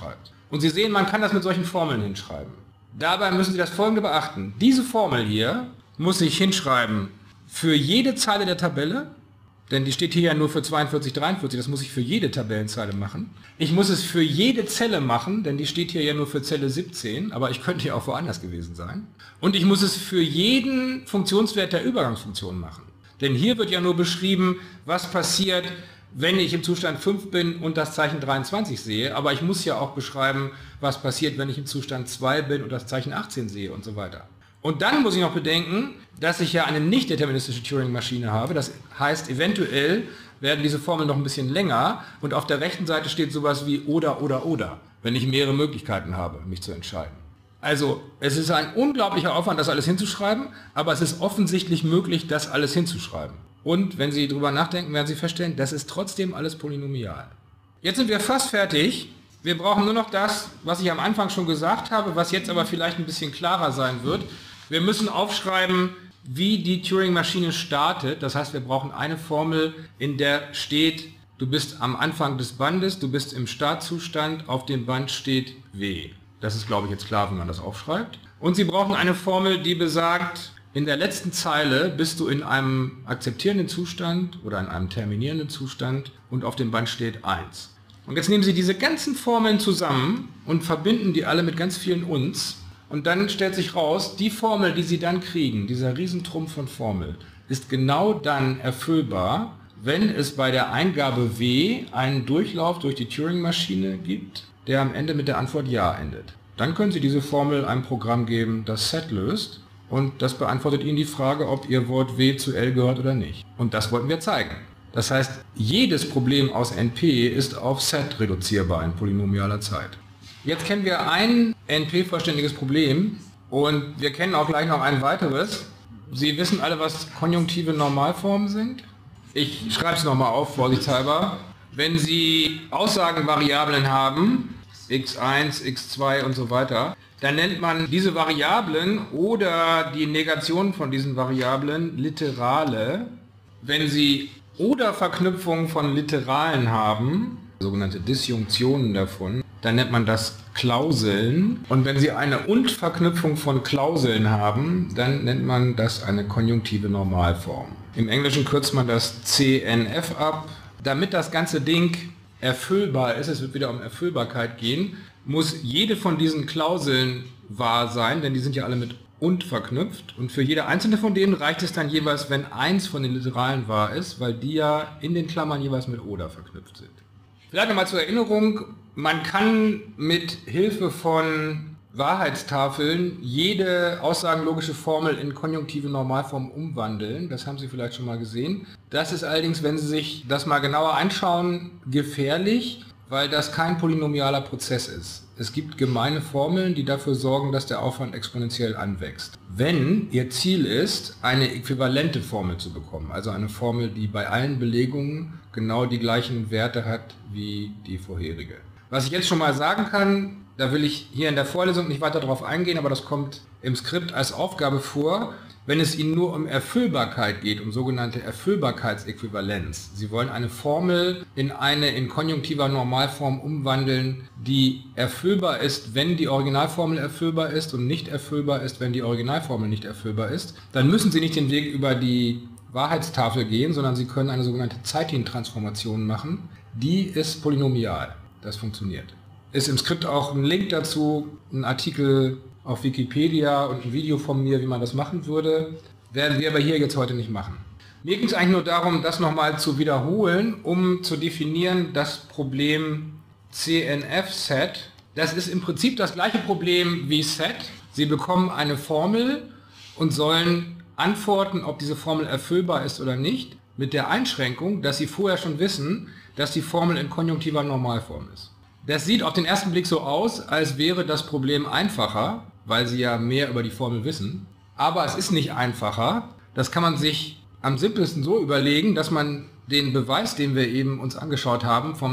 [SPEAKER 1] Und Sie sehen, man kann das mit solchen Formeln hinschreiben. Dabei müssen Sie das Folgende beachten. Diese Formel hier muss ich hinschreiben für jede Zeile der Tabelle, denn die steht hier ja nur für zweiundvierzig, dreiundvierzig, das muss ich für jede Tabellenzeile machen. Ich muss es für jede Zelle machen, denn die steht hier ja nur für Zelle siebzehn, aber ich könnte ja auch woanders gewesen sein. Und ich muss es für jeden Funktionswert der Übergangsfunktion machen. Denn hier wird ja nur beschrieben, was passiert, wenn ich im Zustand fünf bin und das Zeichen dreiundzwanzig sehe, aber ich muss ja auch beschreiben, was passiert, wenn ich im Zustand zwei bin und das Zeichen achtzehn sehe und so weiter. Und dann muss ich noch bedenken, dass ich ja eine nicht deterministische Turing-Maschine habe. Das heißt, eventuell werden diese Formeln noch ein bisschen länger und auf der rechten Seite steht sowas wie oder, oder, oder, wenn ich mehrere Möglichkeiten habe, mich zu entscheiden. Also es ist ein unglaublicher Aufwand, das alles hinzuschreiben, aber es ist offensichtlich möglich, das alles hinzuschreiben. Und wenn Sie drüber nachdenken, werden Sie feststellen, das ist trotzdem alles polynomial. Jetzt sind wir fast fertig. Wir brauchen nur noch das, was ich am Anfang schon gesagt habe, was jetzt aber vielleicht ein bisschen klarer sein wird. Wir müssen aufschreiben, wie die Turing-Maschine startet. Das heißt, wir brauchen eine Formel, in der steht, du bist am Anfang des Bandes, du bist im Startzustand, auf dem Band steht W. Das ist, glaube ich, jetzt klar, wenn man das aufschreibt. Und Sie brauchen eine Formel, die besagt, in der letzten Zeile bist du in einem akzeptierenden Zustand oder in einem terminierenden Zustand und auf dem Band steht eins. Und jetzt nehmen Sie diese ganzen Formeln zusammen und verbinden die alle mit ganz vielen Uns. Und dann stellt sich raus, die Formel, die Sie dann kriegen, dieser Riesentrumpf von Formel, ist genau dann erfüllbar, wenn es bei der Eingabe W einen Durchlauf durch die Turing-Maschine gibt, der am Ende mit der Antwort Ja endet. Dann können Sie diese Formel einem Programm geben, das Set löst, und das beantwortet Ihnen die Frage, ob Ihr Wort W zu L gehört oder nicht. Und das wollten wir zeigen. Das heißt, jedes Problem aus N P ist auf Set reduzierbar in polynomialer Zeit. Jetzt kennen wir ein N P-vollständiges Problem und wir kennen auch gleich noch ein weiteres. Sie wissen alle, was konjunktive Normalformen sind? Ich schreibe es nochmal auf, vorsichtshalber. Wenn Sie Aussagenvariablen haben, x eins, x zwei und so weiter, dann nennt man diese Variablen oder die Negation von diesen Variablen Literale. Wenn Sie oder Verknüpfungen von Literalen haben, sogenannte Disjunktionen davon, dann nennt man das Klauseln. Und wenn Sie eine Und-Verknüpfung von Klauseln haben, dann nennt man das eine konjunktive Normalform. Im Englischen kürzt man das C N F ab. Damit das ganze Ding erfüllbar ist, es wird wieder um Erfüllbarkeit gehen, muss jede von diesen Klauseln wahr sein, denn die sind ja alle mit und verknüpft. Und für jede einzelne von denen reicht es dann jeweils, wenn eins von den Literalen wahr ist, weil die ja in den Klammern jeweils mit oder verknüpft sind. Vielleicht nochmal zur Erinnerung, man kann mit Hilfe von Wahrheitstafeln jede aussagenlogische Formel in konjunktive Normalform umwandeln. Das haben Sie vielleicht schon mal gesehen. Das ist allerdings, wenn Sie sich das mal genauer anschauen, gefährlich, weil das kein polynomialer Prozess ist. Es gibt gemeine Formeln, die dafür sorgen, dass der Aufwand exponentiell anwächst. Wenn Ihr Ziel ist, eine äquivalente Formel zu bekommen, also eine Formel, die bei allen Belegungen genau die gleichen Werte hat wie die vorherige. Was ich jetzt schon mal sagen kann, da will ich hier in der Vorlesung nicht weiter darauf eingehen, aber das kommt im Skript als Aufgabe vor, wenn es Ihnen nur um Erfüllbarkeit geht, um sogenannte Erfüllbarkeitsäquivalenz. Sie wollen eine Formel in eine in konjunktiver Normalform umwandeln, die erfüllbar ist, wenn die Originalformel erfüllbar ist und nicht erfüllbar ist, wenn die Originalformel nicht erfüllbar ist. Dann müssen Sie nicht den Weg über die Wahrheitstafel gehen, sondern Sie können eine sogenannte Zeithin-Transformation machen. Die ist polynomial. Das funktioniert. Ist im Skript auch ein Link dazu, ein Artikel auf Wikipedia und ein Video von mir, wie man das machen würde. Werden wir aber hier jetzt heute nicht machen. Mir ging es eigentlich nur darum, das nochmal zu wiederholen, um zu definieren, das Problem C N F-Set. Das ist im Prinzip das gleiche Problem wie Set. Sie bekommen eine Formel und sollen antworten, ob diese Formel erfüllbar ist oder nicht, mit der Einschränkung, dass Sie vorher schon wissen, dass die Formel in konjunktiver Normalform ist. Das sieht auf den ersten Blick so aus, als wäre das Problem einfacher, weil Sie ja mehr über die Formel wissen. Aber es ist nicht einfacher. Das kann man sich am simpelsten so überlegen, dass man den Beweis, den wir eben uns angeschaut haben, vom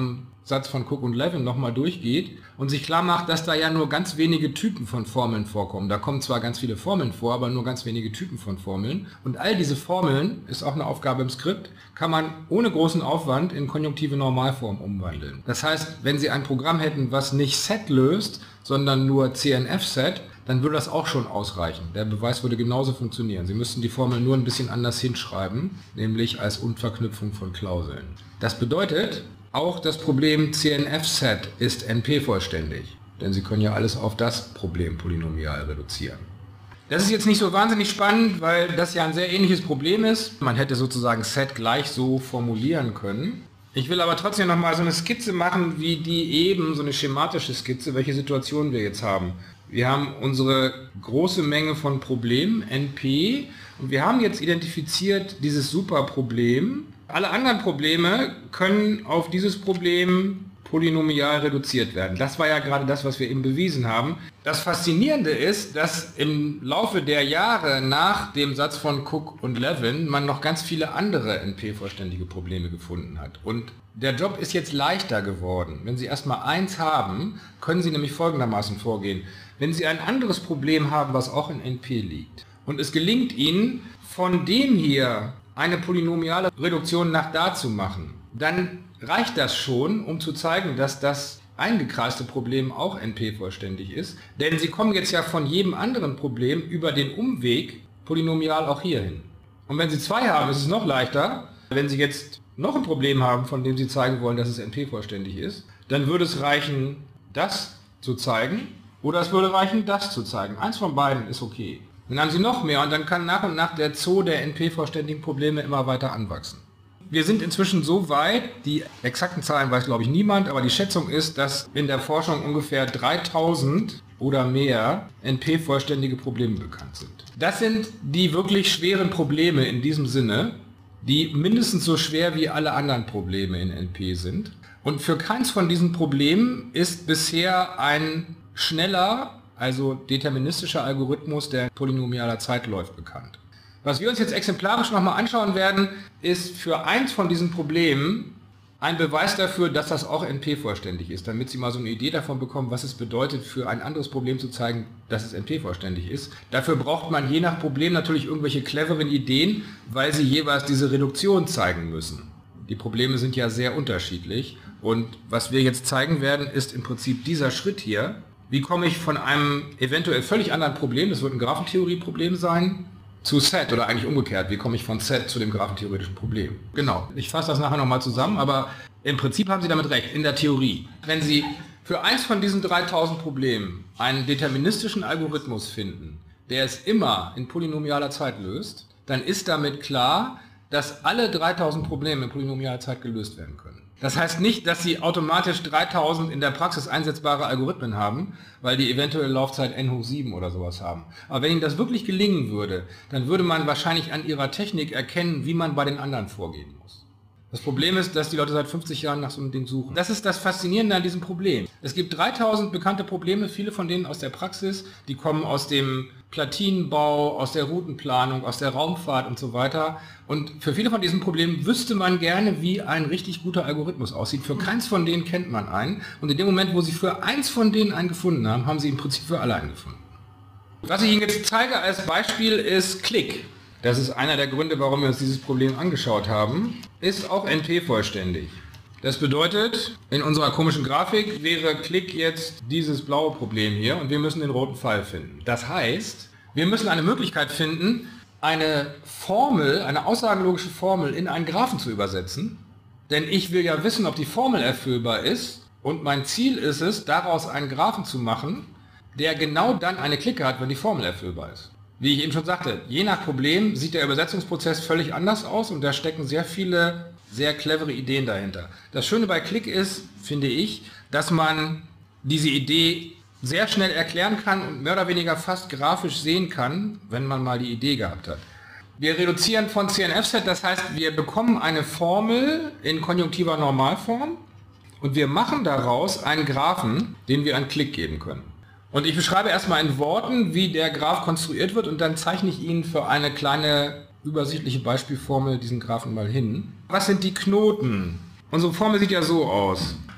[SPEAKER 1] Satz von Cook und Levin nochmal durchgeht und sich klar macht, dass da ja nur ganz wenige Typen von Formeln vorkommen. Da kommen zwar ganz viele Formeln vor, aber nur ganz wenige Typen von Formeln. Und all diese Formeln, ist auch eine Aufgabe im Skript, kann man ohne großen Aufwand in konjunktive Normalform umwandeln. Das heißt, wenn Sie ein Programm hätten, was nicht Set löst, sondern nur C N F-Set, dann würde das auch schon ausreichen. Der Beweis würde genauso funktionieren. Sie müssten die Formel nur ein bisschen anders hinschreiben, nämlich als Unverknüpfung von Klauseln. Das bedeutet, auch das Problem C N F-Set ist N P-vollständig, denn Sie können ja alles auf das Problem polynomial reduzieren. Das ist jetzt nicht so wahnsinnig spannend, weil das ja ein sehr ähnliches Problem ist. Man hätte sozusagen Set gleich so formulieren können. Ich will aber trotzdem noch mal so eine Skizze machen, wie die eben, so eine schematische Skizze, welche Situation wir jetzt haben. Wir haben unsere große Menge von Problemen, N P, und wir haben jetzt identifiziert dieses Superproblem. Alle anderen Probleme können auf dieses Problem polynomial reduziert werden. Das war ja gerade das, was wir eben bewiesen haben. Das Faszinierende ist, dass im Laufe der Jahre nach dem Satz von Cook und Levin man noch ganz viele andere N P-vollständige Probleme gefunden hat. Und der Job ist jetzt leichter geworden. Wenn Sie erstmal eins haben, können Sie nämlich folgendermaßen vorgehen. Wenn Sie ein anderes Problem haben, was auch in N P liegt, und es gelingt Ihnen, von dem hier eine polynomiale Reduktion nach da zu machen, dann reicht das schon, um zu zeigen, dass das eingekreiste Problem auch N P-vollständig ist. Denn Sie kommen jetzt ja von jedem anderen Problem über den Umweg polynomial auch hier hin. Und wenn Sie zwei haben, ist es noch leichter. Wenn Sie jetzt noch ein Problem haben, von dem Sie zeigen wollen, dass es N P-vollständig ist, dann würde es reichen, das zu zeigen, oder es würde reichen, das zu zeigen. Eins von beiden ist okay. Dann haben Sie noch mehr und dann kann nach und nach der Zoo der N P-vollständigen Probleme immer weiter anwachsen. Wir sind inzwischen so weit, die exakten Zahlen weiß glaube ich niemand, aber die Schätzung ist, dass in der Forschung ungefähr dreitausend oder mehr N P-vollständige Probleme bekannt sind. Das sind die wirklich schweren Probleme in diesem Sinne, die mindestens so schwer wie alle anderen Probleme in N P sind. Und für keins von diesen Problemen ist bisher ein schneller, also deterministischer Algorithmus, der polynomialer Zeit läuft, bekannt. Was wir uns jetzt exemplarisch nochmal anschauen werden, ist für eins von diesen Problemen ein Beweis dafür, dass das auch N P-vollständig ist, damit Sie mal so eine Idee davon bekommen, was es bedeutet, für ein anderes Problem zu zeigen, dass es N P-vollständig ist. Dafür braucht man je nach Problem natürlich irgendwelche cleveren Ideen, weil sie jeweils diese Reduktion zeigen müssen. Die Probleme sind ja sehr unterschiedlich und was wir jetzt zeigen werden, ist im Prinzip dieser Schritt hier. Wie komme ich von einem eventuell völlig anderen Problem, das wird ein Graphentheorie-Problem sein, zu Set oder eigentlich umgekehrt, wie komme ich von Set zu dem graphentheoretischen Problem? Genau, ich fasse das nachher nochmal zusammen, aber im Prinzip haben Sie damit recht, in der Theorie. Wenn Sie für eins von diesen dreitausend Problemen einen deterministischen Algorithmus finden, der es immer in polynomialer Zeit löst, dann ist damit klar, dass alle dreitausend Probleme in polynomialer Zeit gelöst werden können. Das heißt nicht, dass Sie automatisch dreitausend in der Praxis einsetzbare Algorithmen haben, weil die eventuelle Laufzeit n hoch sieben oder sowas haben. Aber wenn Ihnen das wirklich gelingen würde, dann würde man wahrscheinlich an Ihrer Technik erkennen, wie man bei den anderen vorgehen muss. Das Problem ist, dass die Leute seit fünfzig Jahren nach so einem Ding suchen. Das ist das Faszinierende an diesem Problem. Es gibt dreitausend bekannte Probleme, viele von denen aus der Praxis, die kommen aus dem Platinenbau, aus der Routenplanung, aus der Raumfahrt und so weiter. Und für viele von diesen Problemen wüsste man gerne, wie ein richtig guter Algorithmus aussieht. Für keins von denen kennt man einen. Und in dem Moment, wo Sie für eins von denen einen gefunden haben, haben Sie im Prinzip für alle einen gefunden. Was ich Ihnen jetzt zeige als Beispiel ist Click. Das ist einer der Gründe, warum wir uns dieses Problem angeschaut haben. Ist auch N P-vollständig. Das bedeutet, in unserer komischen Grafik wäre Click jetzt dieses blaue Problem hier und wir müssen den roten Pfeil finden. Das heißt, wir müssen eine Möglichkeit finden, eine Formel, eine aussagenlogische Formel in einen Graphen zu übersetzen. Denn ich will ja wissen, ob die Formel erfüllbar ist und mein Ziel ist es, daraus einen Graphen zu machen, der genau dann eine Clique hat, wenn die Formel erfüllbar ist. Wie ich eben schon sagte, je nach Problem sieht der Übersetzungsprozess völlig anders aus und da stecken sehr viele sehr clevere Ideen dahinter. Das Schöne bei Click ist, finde ich, dass man diese Idee sehr schnell erklären kann und mehr oder weniger fast grafisch sehen kann, wenn man mal die Idee gehabt hat. Wir reduzieren von C N F-Set, das heißt, wir bekommen eine Formel in konjunktiver Normalform und wir machen daraus einen Graphen, den wir einen Klick geben können. Und ich beschreibe erstmal in Worten, wie der Graph konstruiert wird und dann zeichne ich Ihnen für eine kleine übersichtliche Beispielformel diesen Graphen mal hin. Was sind die Knoten? Unsere Formel sieht ja so aus.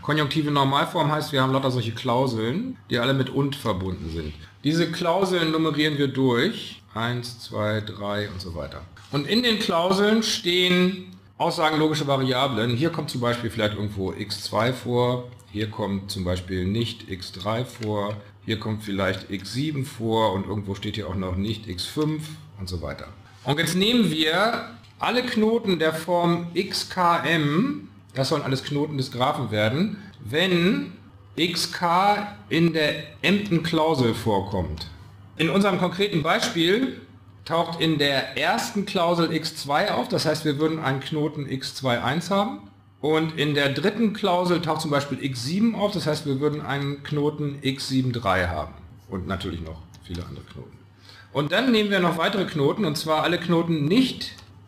[SPEAKER 1] Konjunktive Normalform heißt, wir haben lauter solche Klauseln, die alle mit und verbunden sind. Diese Klauseln nummerieren wir durch. eins, zwei, drei und so weiter. Und in den Klauseln stehen aussagenlogische Variablen. Hier kommt zum Beispiel vielleicht irgendwo x zwei vor. Hier kommt zum Beispiel nicht x drei vor. Hier kommt vielleicht x sieben vor und irgendwo steht hier auch noch nicht x fünf und so weiter. Und jetzt nehmen wir alle Knoten der Form xkm, das sollen alles Knoten des Graphen werden, wenn xk in der mten Klausel vorkommt. In unserem konkreten Beispiel taucht in der ersten Klausel x zwei auf, das heißt wir würden einen Knoten x zwei eins haben. Und in der dritten Klausel taucht zum Beispiel x sieben auf, das heißt wir würden einen Knoten x sieben drei haben. Und natürlich noch viele andere Knoten. Und dann nehmen wir noch weitere Knoten, und zwar alle Knoten nicht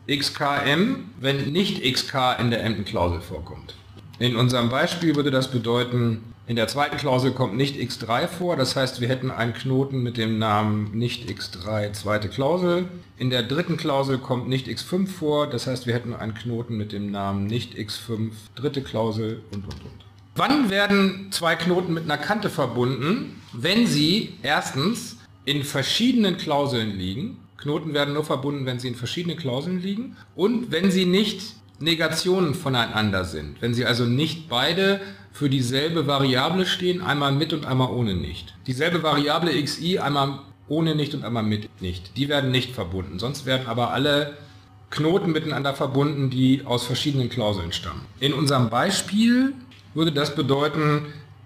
[SPEAKER 1] xkm, wenn nicht xk in der mten Klausel vorkommt. In unserem Beispiel würde das bedeuten, in der zweiten Klausel kommt nicht x drei vor, das heißt wir hätten einen Knoten mit dem Namen nicht x drei zweite Klausel. In der dritten Klausel kommt nicht x fünf vor, das heißt wir hätten einen Knoten mit dem Namen nicht x fünf dritte Klausel und und und. Wann werden zwei Knoten mit einer Kante verbunden? Wenn sie erstens in verschiedenen Klauseln liegen. Knoten werden nur verbunden, wenn sie in verschiedenen Klauseln liegen und wenn sie nicht Negationen voneinander sind. Wenn sie also nicht beide für dieselbe Variable stehen, einmal mit und einmal ohne nicht. Dieselbe Variable xi, einmal ohne nicht und einmal mit nicht. Die werden nicht verbunden. Sonst werden aber alle Knoten miteinander verbunden, die aus verschiedenen Klauseln stammen. In unserem Beispiel würde das bedeuten,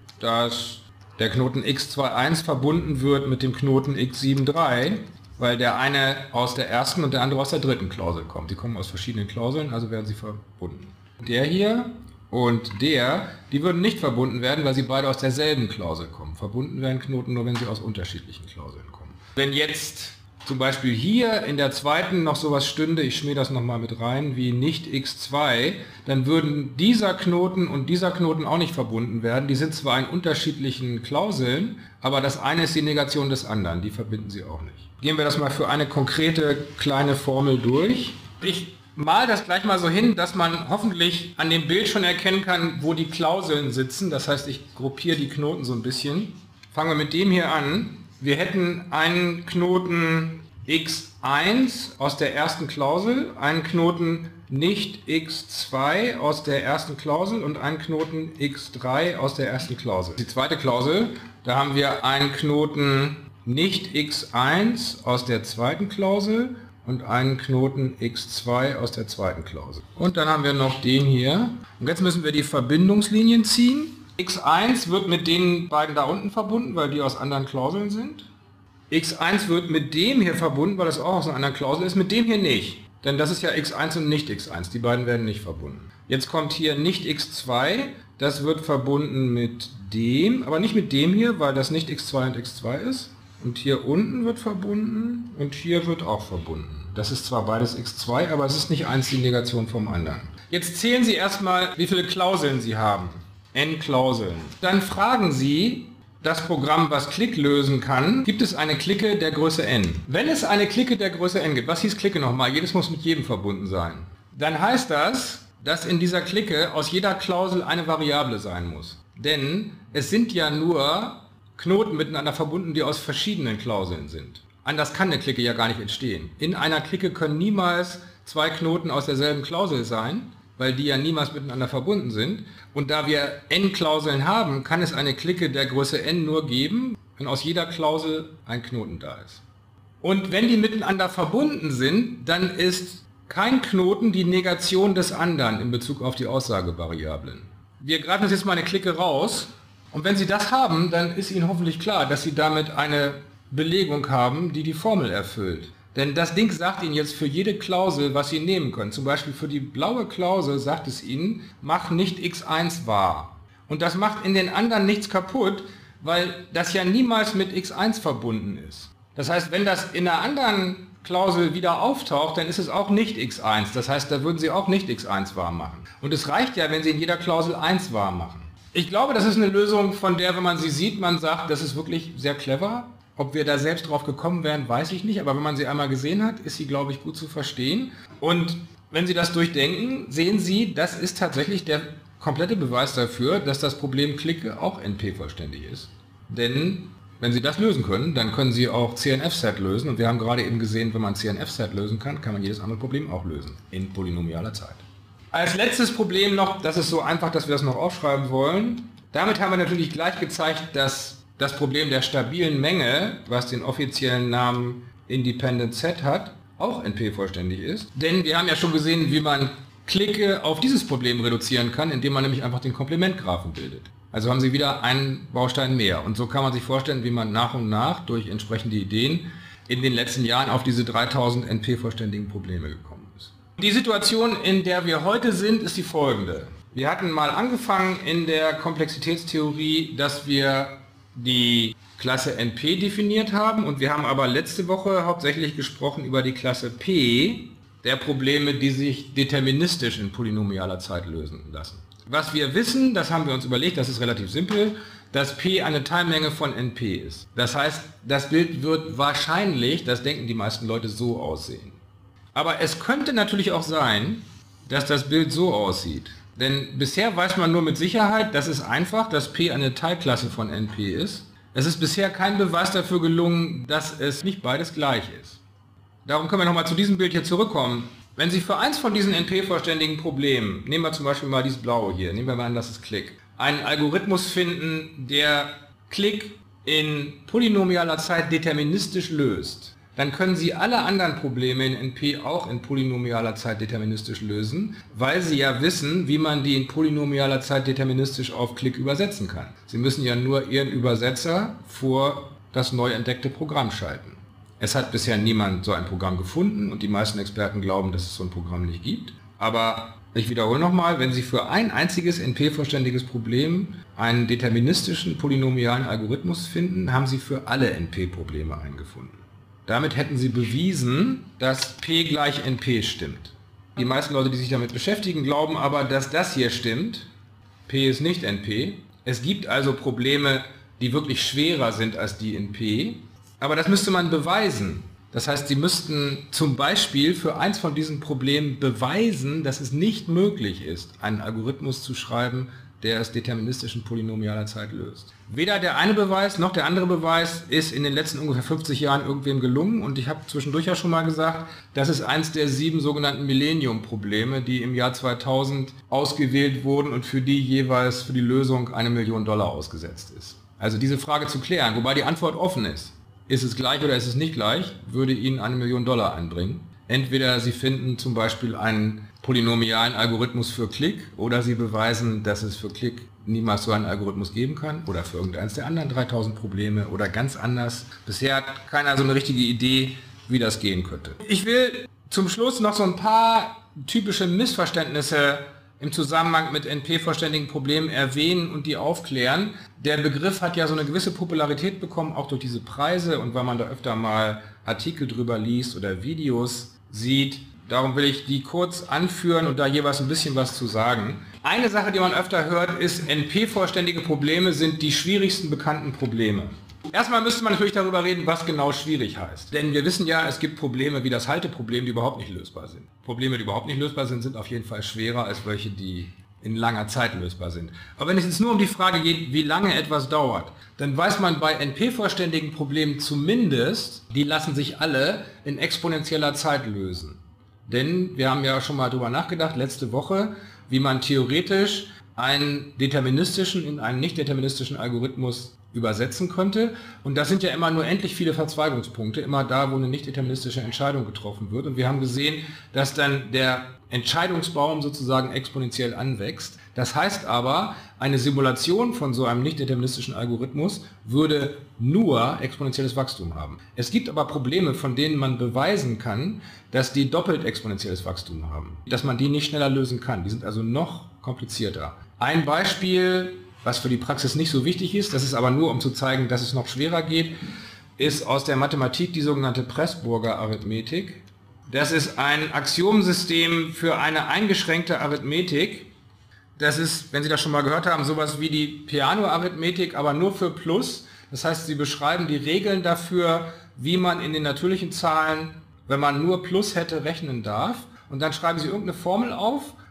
[SPEAKER 1] dass der Knoten x zwei eins verbunden wird mit dem Knoten x sieben drei, weil der eine aus der ersten und der andere aus der dritten Klausel kommt. Die kommen aus verschiedenen Klauseln, also werden sie verbunden. Der hier und der, die würden nicht verbunden werden, weil sie beide aus derselben Klausel kommen. Verbunden werden Knoten nur, wenn sie aus unterschiedlichen Klauseln kommen. Wenn jetzt zum Beispiel hier in der zweiten noch sowas stünde, ich schmähe das nochmal mit rein, wie nicht x zwei, dann würden dieser Knoten und dieser Knoten auch nicht verbunden werden. Die sind zwar in unterschiedlichen Klauseln, aber das eine ist die Negation des anderen, die verbinden sie auch nicht. Gehen wir das mal für eine konkrete kleine Formel durch. Ich mal das gleich mal so hin, dass man hoffentlich an dem Bild schon erkennen kann, wo die Klauseln sitzen. Das heißt, ich gruppiere die Knoten so ein bisschen. Fangen wir mit dem hier an. Wir hätten einen Knoten x eins aus der ersten Klausel, einen Knoten nicht x zwei aus der ersten Klausel und einen Knoten x drei aus der ersten Klausel. Die zweite Klausel, da haben wir einen Knoten nicht x eins aus der zweiten Klausel und einen Knoten x zwei aus der zweiten Klausel. Und dann haben wir noch den hier. Und jetzt müssen wir die Verbindungslinien ziehen. x eins wird mit den beiden da unten verbunden, weil die aus anderen Klauseln sind. x eins wird mit dem hier verbunden, weil das auch aus einer anderen Klausel ist, mit dem hier nicht. Denn das ist ja x eins und nicht x eins, die beiden werden nicht verbunden. Jetzt kommt hier nicht x zwei, das wird verbunden mit dem, aber nicht mit dem hier, weil das nicht x zwei und x zwei ist. Und hier unten wird verbunden und hier wird auch verbunden. Das ist zwar beides x zwei, aber es ist nicht eins die Negation vom anderen. Jetzt zählen Sie erstmal, wie viele Klauseln Sie haben. N Klauseln. Dann fragen Sie das Programm, was Clique lösen kann, gibt es eine Clique der Größe n. Wenn es eine Clique der Größe n gibt, was hieß Clique nochmal? Jedes muss mit jedem verbunden sein. Dann heißt das, dass in dieser Clique aus jeder Klausel eine Variable sein muss. Denn es sind ja nur Knoten miteinander verbunden, die aus verschiedenen Klauseln sind. Anders kann eine Clique ja gar nicht entstehen. In einer Clique können niemals zwei Knoten aus derselben Klausel sein, weil die ja niemals miteinander verbunden sind. Und da wir n Klauseln haben, kann es eine Clique der Größe n nur geben, wenn aus jeder Klausel ein Knoten da ist. Und wenn die miteinander verbunden sind, dann ist kein Knoten die Negation des anderen in Bezug auf die Aussagevariablen. Wir greifen uns jetzt mal eine Clique raus. Und wenn Sie das haben, dann ist Ihnen hoffentlich klar, dass Sie damit eine Belegung haben, die die Formel erfüllt. Denn das Ding sagt Ihnen jetzt für jede Klausel, was Sie nehmen können. Zum Beispiel für die blaue Klausel sagt es Ihnen, mach nicht x eins wahr. Und das macht in den anderen nichts kaputt, weil das ja niemals mit x eins verbunden ist. Das heißt, wenn das in einer anderen Klausel wieder auftaucht, dann ist es auch nicht x eins. Das heißt, da würden Sie auch nicht x eins wahr machen. Und es reicht ja, wenn Sie in jeder Klausel eins wahr machen. Ich glaube, das ist eine Lösung, von der, wenn man sie sieht, man sagt, das ist wirklich sehr clever. Ob wir da selbst drauf gekommen wären, weiß ich nicht. Aber wenn man sie einmal gesehen hat, ist sie, glaube ich, gut zu verstehen. Und wenn Sie das durchdenken, sehen Sie, das ist tatsächlich der komplette Beweis dafür, dass das Problem Clique auch N P-vollständig ist. Denn wenn Sie das lösen können, dann können Sie auch C N F-Set lösen. Und wir haben gerade eben gesehen, wenn man C N F-Set lösen kann, kann man jedes andere Problem auch lösen, in polynomialer Zeit. Als letztes Problem noch, das ist so einfach, dass wir das noch aufschreiben wollen. Damit haben wir natürlich gleich gezeigt, dass das Problem der stabilen Menge, was den offiziellen Namen Independent Set hat, auch N P-vollständig ist. Denn wir haben ja schon gesehen, wie man Clique auf dieses Problem reduzieren kann, indem man nämlich einfach den Komplementgraphen bildet. Also haben Sie wieder einen Baustein mehr. Und so kann man sich vorstellen, wie man nach und nach durch entsprechende Ideen in den letzten Jahren auf diese dreitausend N P-vollständigen Probleme gekommen ist. Die Situation, in der wir heute sind, ist die folgende. Wir hatten mal angefangen in der Komplexitätstheorie, dass wir die Klasse N P definiert haben, und wir haben aber letzte Woche hauptsächlich gesprochen über die Klasse P der Probleme, die sich deterministisch in polynomialer Zeit lösen lassen. Was wir wissen, das haben wir uns überlegt, das ist relativ simpel, dass P eine Teilmenge von N P ist. Das heißt, das Bild wird wahrscheinlich, das denken die meisten Leute, so aussehen. Aber es könnte natürlich auch sein, dass das Bild so aussieht. Denn bisher weiß man nur mit Sicherheit, das ist einfach, dass P eine Teilklasse von N P ist. Es ist bisher kein Beweis dafür gelungen, dass es nicht beides gleich ist. Darum können wir nochmal zu diesem Bild hier zurückkommen. Wenn Sie für eins von diesen N P-vollständigen Problemen, nehmen wir zum Beispiel mal dieses blaue hier, nehmen wir mal an, das ist Clique, einen Algorithmus finden, der Clique in polynomialer Zeit deterministisch löst, dann können Sie alle anderen Probleme in N P auch in polynomialer Zeit deterministisch lösen, weil Sie ja wissen, wie man die in polynomialer Zeit deterministisch auf Clique übersetzen kann. Sie müssen ja nur Ihren Übersetzer vor das neu entdeckte Programm schalten. Es hat bisher niemand so ein Programm gefunden und die meisten Experten glauben, dass es so ein Programm nicht gibt. Aber ich wiederhole nochmal, wenn Sie für ein einziges N P-vollständiges Problem einen deterministischen polynomialen Algorithmus finden, haben Sie für alle N P-Probleme einen gefunden. Damit hätten Sie bewiesen, dass P gleich N P stimmt. Die meisten Leute, die sich damit beschäftigen, glauben aber, dass das hier stimmt. P ist nicht N P. Es gibt also Probleme, die wirklich schwerer sind als die in P. Aber das müsste man beweisen. Das heißt, Sie müssten zum Beispiel für eins von diesen Problemen beweisen, dass es nicht möglich ist, einen Algorithmus zu schreiben, der es deterministisch in polynomialer Zeit löst. Weder der eine Beweis noch der andere Beweis ist in den letzten ungefähr fünfzig Jahren irgendwem gelungen, und ich habe zwischendurch ja schon mal gesagt, das ist eins der sieben sogenannten Millennium-Probleme, die im Jahr zweitausend ausgewählt wurden und für die jeweils für die Lösung eine Million Dollar ausgesetzt ist. Also diese Frage zu klären, wobei die Antwort offen ist. Ist es gleich oder ist es nicht gleich, würde Ihnen eine Million Dollar einbringen. Entweder Sie finden zum Beispiel einen polynomialen Algorithmus für Clique, oder Sie beweisen, dass es für Clique niemals so einen Algorithmus geben kann, oder für irgendeines der anderen dreitausend Probleme oder ganz anders. Bisher hat keiner so eine richtige Idee, wie das gehen könnte. Ich will zum Schluss noch so ein paar typische Missverständnisse im Zusammenhang mit N P-vollständigen Problemen erwähnen und die aufklären. Der Begriff hat ja so eine gewisse Popularität bekommen, auch durch diese Preise und weil man da öfter mal Artikel drüber liest oder Videos sieht. Darum will ich die kurz anführen und da jeweils ein bisschen was zu sagen. Eine Sache, die man öfter hört, ist, N P-vollständige Probleme sind die schwierigsten bekannten Probleme. Erstmal müsste man natürlich darüber reden, was genau schwierig heißt. Denn wir wissen ja, es gibt Probleme wie das Halteproblem, die überhaupt nicht lösbar sind. Probleme, die überhaupt nicht lösbar sind, sind auf jeden Fall schwerer als welche, die in langer Zeit lösbar sind. Aber wenn es jetzt nur um die Frage geht, wie lange etwas dauert, dann weiß man bei N P-vollständigen Problemen zumindest, die lassen sich alle in exponentieller Zeit lösen. Denn wir haben ja schon mal darüber nachgedacht, letzte Woche, wie man theoretisch einen deterministischen in einen nicht deterministischen Algorithmus übersetzen könnte. Und das sind ja immer nur endlich viele Verzweigungspunkte, immer da, wo eine nicht deterministische Entscheidung getroffen wird. Und wir haben gesehen, dass dann der Entscheidungsbaum sozusagen exponentiell anwächst. Das heißt aber, eine Simulation von so einem nicht deterministischen Algorithmus würde nur exponentielles Wachstum haben. Es gibt aber Probleme, von denen man beweisen kann, dass die doppelt exponentielles Wachstum haben, dass man die nicht schneller lösen kann. Die sind also noch komplizierter. Ein Beispiel, was für die Praxis nicht so wichtig ist, das ist aber nur, um zu zeigen, dass es noch schwerer geht, ist aus der Mathematik die sogenannte Pressburger Arithmetik. Das ist ein Axiomensystem für eine eingeschränkte Arithmetik. Das ist, wenn Sie das schon mal gehört haben, sowas wie die Peano-Arithmetik, aber nur für Plus. Das heißt, Sie beschreiben die Regeln dafür, wie man in den natürlichen Zahlen, wenn man nur Plus hätte, rechnen darf. Und dann schreiben Sie irgendeine Formel auf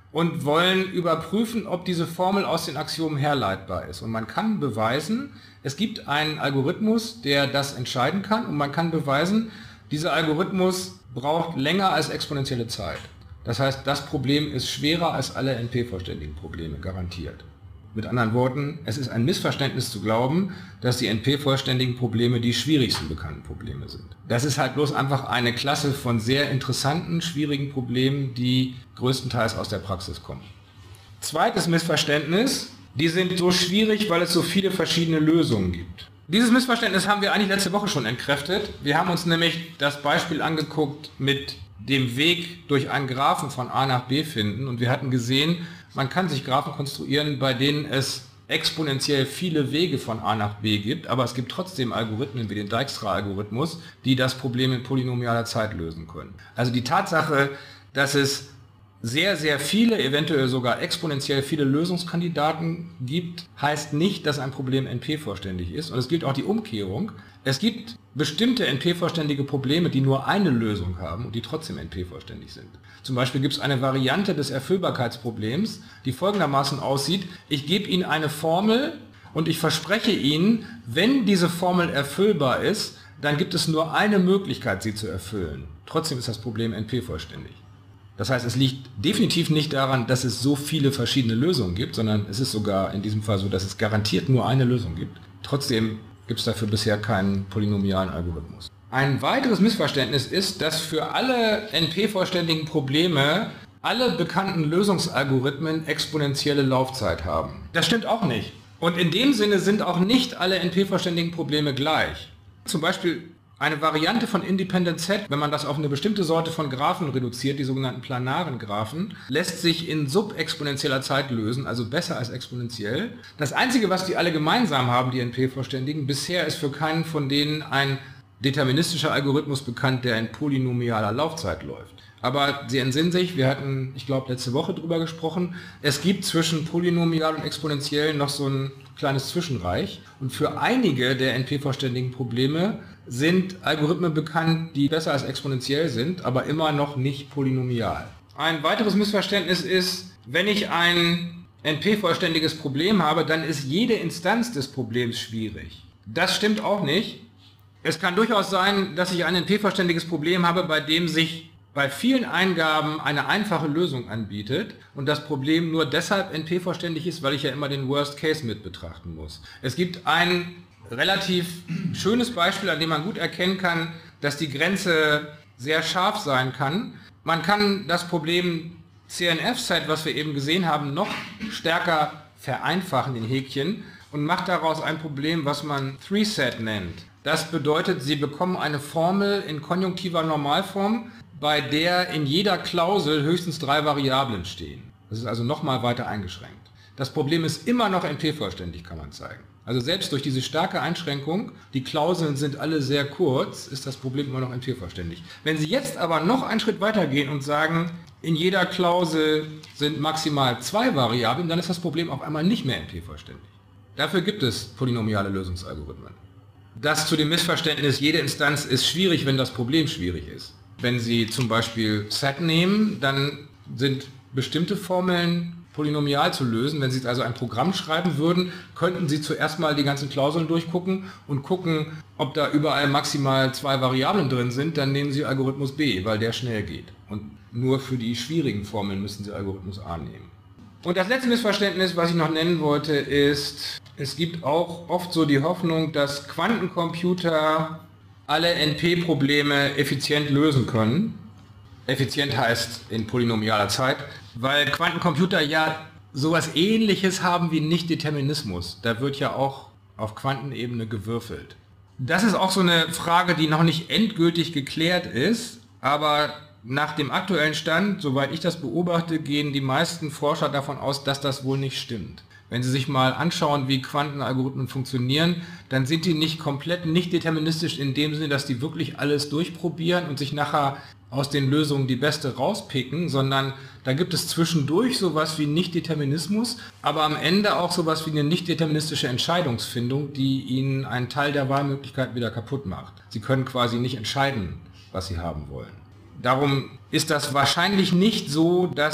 [SPEAKER 1] und wollen überprüfen, ob diese Formel aus den Axiomen herleitbar ist. Und man kann beweisen, es gibt einen Algorithmus, der das entscheiden kann, und man kann beweisen, dieser Algorithmus braucht länger als exponentielle Zeit. Das heißt, das Problem ist schwerer als alle N P-vollständigen Probleme, garantiert. Mit anderen Worten, es ist ein Missverständnis zu glauben, dass die N P-vollständigen Probleme die schwierigsten bekannten Probleme sind. Das ist halt bloß einfach eine Klasse von sehr interessanten, schwierigen Problemen, die größtenteils aus der Praxis kommen. Zweites Missverständnis, die sind so schwierig, weil es so viele verschiedene Lösungen gibt. Dieses Missverständnis haben wir eigentlich letzte Woche schon entkräftet. Wir haben uns nämlich das Beispiel angeguckt mit dem Weg durch einen Graphen von A nach B finden, und wir hatten gesehen, man kann sich Graphen konstruieren, bei denen es exponentiell viele Wege von A nach B gibt, aber es gibt trotzdem Algorithmen wie den Dijkstra-Algorithmus, die das Problem in polynomialer Zeit lösen können. Also die Tatsache, dass es sehr, sehr viele, eventuell sogar exponentiell viele Lösungskandidaten gibt, heißt nicht, dass ein Problem N P-vollständig ist. Und es gilt auch die Umkehrung. Es gibt bestimmte N P-vollständige Probleme, die nur eine Lösung haben und die trotzdem N P-vollständig sind. Zum Beispiel gibt es eine Variante des Erfüllbarkeitsproblems, die folgendermaßen aussieht: Ich gebe Ihnen eine Formel und ich verspreche Ihnen, wenn diese Formel erfüllbar ist, dann gibt es nur eine Möglichkeit, sie zu erfüllen. Trotzdem ist das Problem N P-vollständig. Das heißt, es liegt definitiv nicht daran, dass es so viele verschiedene Lösungen gibt, sondern es ist sogar in diesem Fall so, dass es garantiert nur eine Lösung gibt. Trotzdem gibt es dafür bisher keinen polynomialen Algorithmus. Ein weiteres Missverständnis ist, dass für alle N P-vollständigen Probleme alle bekannten Lösungsalgorithmen exponentielle Laufzeit haben. Das stimmt auch nicht. Und in dem Sinne sind auch nicht alle N P-vollständigen Probleme gleich. Zum Beispiel eine Variante von Independent Set, wenn man das auf eine bestimmte Sorte von Graphen reduziert, die sogenannten planaren Graphen, lässt sich in subexponentieller Zeit lösen, also besser als exponentiell. Das Einzige, was die alle gemeinsam haben, die N P-vollständigen, bisher ist für keinen von denen ein deterministischer Algorithmus bekannt, der in polynomialer Laufzeit läuft. Aber Sie entsinnen sich, wir hatten, ich glaube, letzte Woche drüber gesprochen, es gibt zwischen polynomial und exponentiell noch so ein kleines Zwischenreich. Und für einige der N P-vollständigen Probleme sind Algorithmen bekannt, die besser als exponentiell sind, aber immer noch nicht polynomial. Ein weiteres Missverständnis ist, wenn ich ein N P-vollständiges Problem habe, dann ist jede Instanz des Problems schwierig. Das stimmt auch nicht. Es kann durchaus sein, dass ich ein N P-vollständiges Problem habe, bei dem sich bei vielen Eingaben eine einfache Lösung anbietet und das Problem nur deshalb N P-vollständig ist, weil ich ja immer den Worst Case mit betrachten muss. Es gibt ein relativ schönes Beispiel, an dem man gut erkennen kann, dass die Grenze sehr scharf sein kann. Man kann das Problem C N F-Set, was wir eben gesehen haben, noch stärker vereinfachen in Häkchen und macht daraus ein Problem, was man Three Set nennt. Das bedeutet, Sie bekommen eine Formel in konjunktiver Normalform, bei der in jeder Klausel höchstens drei Variablen stehen. Das ist also nochmal weiter eingeschränkt. Das Problem ist immer noch N P-vollständig, kann man zeigen. Also selbst durch diese starke Einschränkung, die Klauseln sind alle sehr kurz, ist das Problem immer noch N P-vollständig. Wenn Sie jetzt aber noch einen Schritt weiter gehen und sagen, in jeder Klausel sind maximal zwei Variablen, dann ist das Problem auf einmal nicht mehr N P-vollständig. Dafür gibt es polynomiale Lösungsalgorithmen. Das zu dem Missverständnis, jede Instanz ist schwierig, wenn das Problem schwierig ist. Wenn Sie zum Beispiel Set nehmen, dann sind bestimmte Formeln polynomial zu lösen. Wenn Sie also ein Programm schreiben würden, könnten Sie zuerst mal die ganzen Klauseln durchgucken und gucken, ob da überall maximal zwei Variablen drin sind. Dann nehmen Sie Algorithmus B, weil der schnell geht. Und nur für die schwierigen Formeln müssen Sie Algorithmus A nehmen. Und das letzte Missverständnis, was ich noch nennen wollte, ist, es gibt auch oft so die Hoffnung, dass Quantencomputer alle N P-Probleme effizient lösen können. Effizient heißt in polynomialer Zeit, weil Quantencomputer ja sowas Ähnliches haben wie Nichtdeterminismus. Da wird ja auch auf Quantenebene gewürfelt. Das ist auch so eine Frage, die noch nicht endgültig geklärt ist, aber nach dem aktuellen Stand, soweit ich das beobachte, gehen die meisten Forscher davon aus, dass das wohl nicht stimmt. Wenn Sie sich mal anschauen, wie Quantenalgorithmen funktionieren, dann sind die nicht komplett nicht deterministisch in dem Sinne, dass die wirklich alles durchprobieren und sich nachher aus den Lösungen die beste rauspicken, sondern da gibt es zwischendurch sowas wie Nichtdeterminismus, aber am Ende auch sowas wie eine nicht-deterministische Entscheidungsfindung, die Ihnen einen Teil der Wahlmöglichkeiten wieder kaputt macht. Sie können quasi nicht entscheiden, was Sie haben wollen. Darum ist das wahrscheinlich nicht so, dass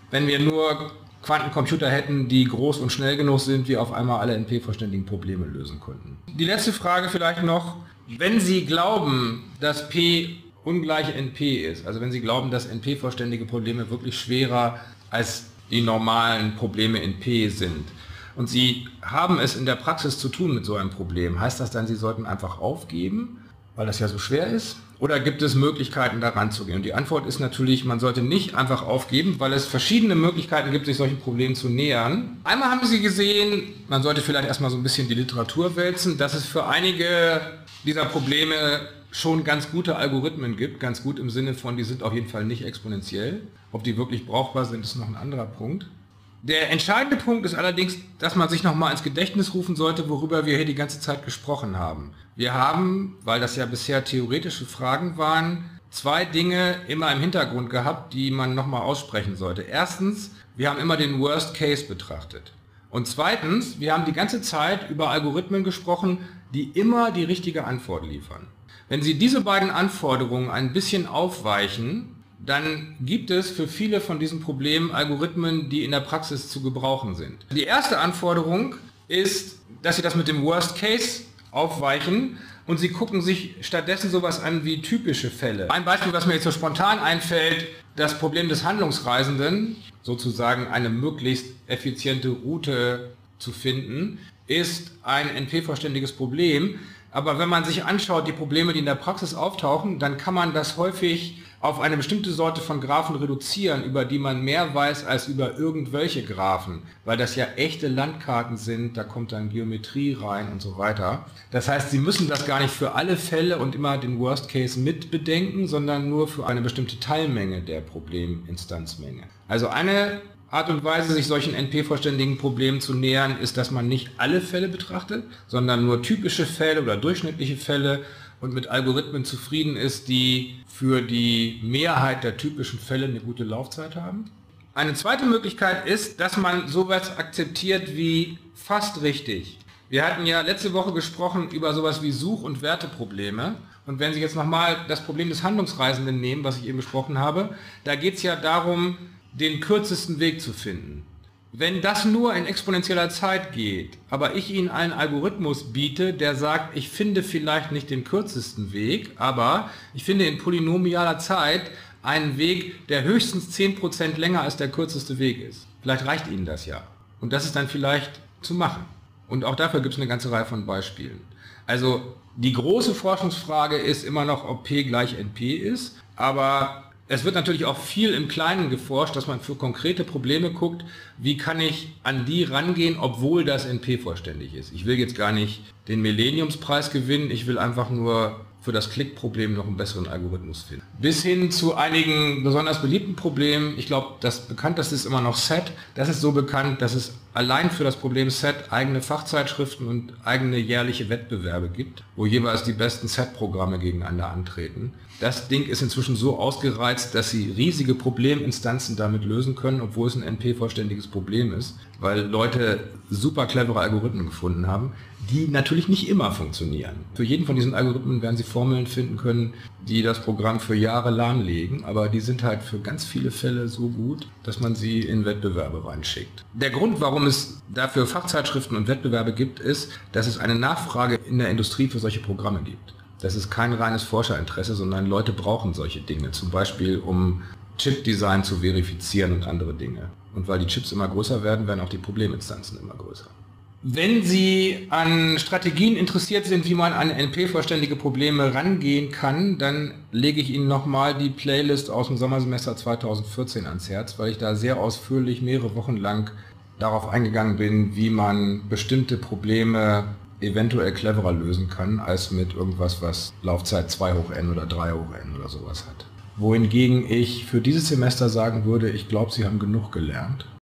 [SPEAKER 1] wenn wir nur Quantencomputer hätten, die groß und schnell genug sind, wir auf einmal alle N P-vollständigen Probleme lösen könnten. Die letzte Frage vielleicht noch, wenn Sie glauben, dass P ungleich N P ist, also wenn Sie glauben, dass N P-vollständige Probleme wirklich schwerer als die normalen Probleme in P sind und Sie haben es in der Praxis zu tun mit so einem Problem, heißt das dann, Sie sollten einfach aufgeben, weil das ja so schwer ist? Oder gibt es Möglichkeiten, da ranzugehen? Und die Antwort ist natürlich, man sollte nicht einfach aufgeben, weil es verschiedene Möglichkeiten gibt, sich solchen Problemen zu nähern. Einmal haben Sie gesehen, man sollte vielleicht erstmal so ein bisschen die Literatur wälzen, dass es für einige dieser Probleme schon ganz gute Algorithmen gibt, ganz gut im Sinne von, die sind auf jeden Fall nicht exponentiell. Ob die wirklich brauchbar sind, ist noch ein anderer Punkt. Der entscheidende Punkt ist allerdings, dass man sich nochmal ins Gedächtnis rufen sollte, worüber wir hier die ganze Zeit gesprochen haben. Wir haben, weil das ja bisher theoretische Fragen waren, zwei Dinge immer im Hintergrund gehabt, die man nochmal aussprechen sollte. Erstens, wir haben immer den Worst Case betrachtet. Und zweitens, wir haben die ganze Zeit über Algorithmen gesprochen, die immer die richtige Antwort liefern. Wenn Sie diese beiden Anforderungen ein bisschen aufweichen, dann gibt es für viele von diesen Problemen Algorithmen, die in der Praxis zu gebrauchen sind. Die erste Anforderung ist, dass Sie das mit dem Worst Case aufweichen und Sie gucken sich stattdessen sowas an wie typische Fälle. Ein Beispiel, was mir jetzt so spontan einfällt, das Problem des Handlungsreisenden, sozusagen eine möglichst effiziente Route zu finden, ist ein N P-vollständiges Problem. Aber wenn man sich anschaut, die Probleme, die in der Praxis auftauchen, dann kann man das häufig auf eine bestimmte Sorte von Graphen reduzieren, über die man mehr weiß als über irgendwelche Graphen, weil das ja echte Landkarten sind, da kommt dann Geometrie rein und so weiter. Das heißt, Sie müssen das gar nicht für alle Fälle und immer den Worst Case mit bedenken, sondern nur für eine bestimmte Teilmenge der Probleminstanzmenge. Also eine Art und Weise, sich solchen N P-vollständigen Problemen zu nähern, ist, dass man nicht alle Fälle betrachtet, sondern nur typische Fälle oder durchschnittliche Fälle und mit Algorithmen zufrieden ist, die für die Mehrheit der typischen Fälle eine gute Laufzeit haben. Eine zweite Möglichkeit ist, dass man sowas akzeptiert wie fast richtig. Wir hatten ja letzte Woche gesprochen über sowas wie Such- und Werteprobleme. Und wenn Sie jetzt nochmal das Problem des Handlungsreisenden nehmen, was ich eben besprochen habe, da geht es ja darum, den kürzesten Weg zu finden. Wenn das nur in exponentieller Zeit geht, aber ich Ihnen einen Algorithmus biete, der sagt, ich finde vielleicht nicht den kürzesten Weg, aber ich finde in polynomialer Zeit einen Weg, der höchstens zehn Prozent länger als der kürzeste Weg ist. Vielleicht reicht Ihnen das ja. Und das ist dann vielleicht zu machen. Und auch dafür gibt es eine ganze Reihe von Beispielen. Also die große Forschungsfrage ist immer noch, ob P gleich N P ist, aber es wird natürlich auch viel im Kleinen geforscht, dass man für konkrete Probleme guckt, wie kann ich an die rangehen, obwohl das N P-vollständig ist. Ich will jetzt gar nicht den Millenniumspreis gewinnen, ich will einfach nur für das Klickproblem noch einen besseren Algorithmus finden. Bis hin zu einigen besonders beliebten Problemen. Ich glaube, das bekannteste ist immer noch Set. Das ist so bekannt, dass es allein für das Problem Set eigene Fachzeitschriften und eigene jährliche Wettbewerbe gibt, wo jeweils die besten Set-Programme gegeneinander antreten. Das Ding ist inzwischen so ausgereizt, dass Sie riesige Probleminstanzen damit lösen können, obwohl es ein N P-vollständiges Problem ist, weil Leute super clevere Algorithmen gefunden haben, die natürlich nicht immer funktionieren. Für jeden von diesen Algorithmen werden Sie Formeln finden können, die das Programm für Jahre lahmlegen, aber die sind halt für ganz viele Fälle so gut, dass man sie in Wettbewerbe reinschickt. Der Grund, warum es dafür Fachzeitschriften und Wettbewerbe gibt, ist, dass es eine Nachfrage in der Industrie für solche Programme gibt. Das ist kein reines Forscherinteresse, sondern Leute brauchen solche Dinge, zum Beispiel um Chip-Design zu verifizieren und andere Dinge. Und weil die Chips immer größer werden, werden auch die Probleminstanzen immer größer. Wenn Sie an Strategien interessiert sind, wie man an N P-vollständige Probleme rangehen kann, dann lege ich Ihnen nochmal die Playlist aus dem Sommersemester zweitausendvierzehn ans Herz, weil ich da sehr ausführlich mehrere Wochen lang darauf eingegangen bin, wie man bestimmte Probleme eventuell cleverer lösen kann, als mit irgendwas, was Laufzeit zwei hoch n oder drei hoch n oder sowas hat. Wohingegen ich für dieses Semester sagen würde, ich glaube, Sie haben genug gelernt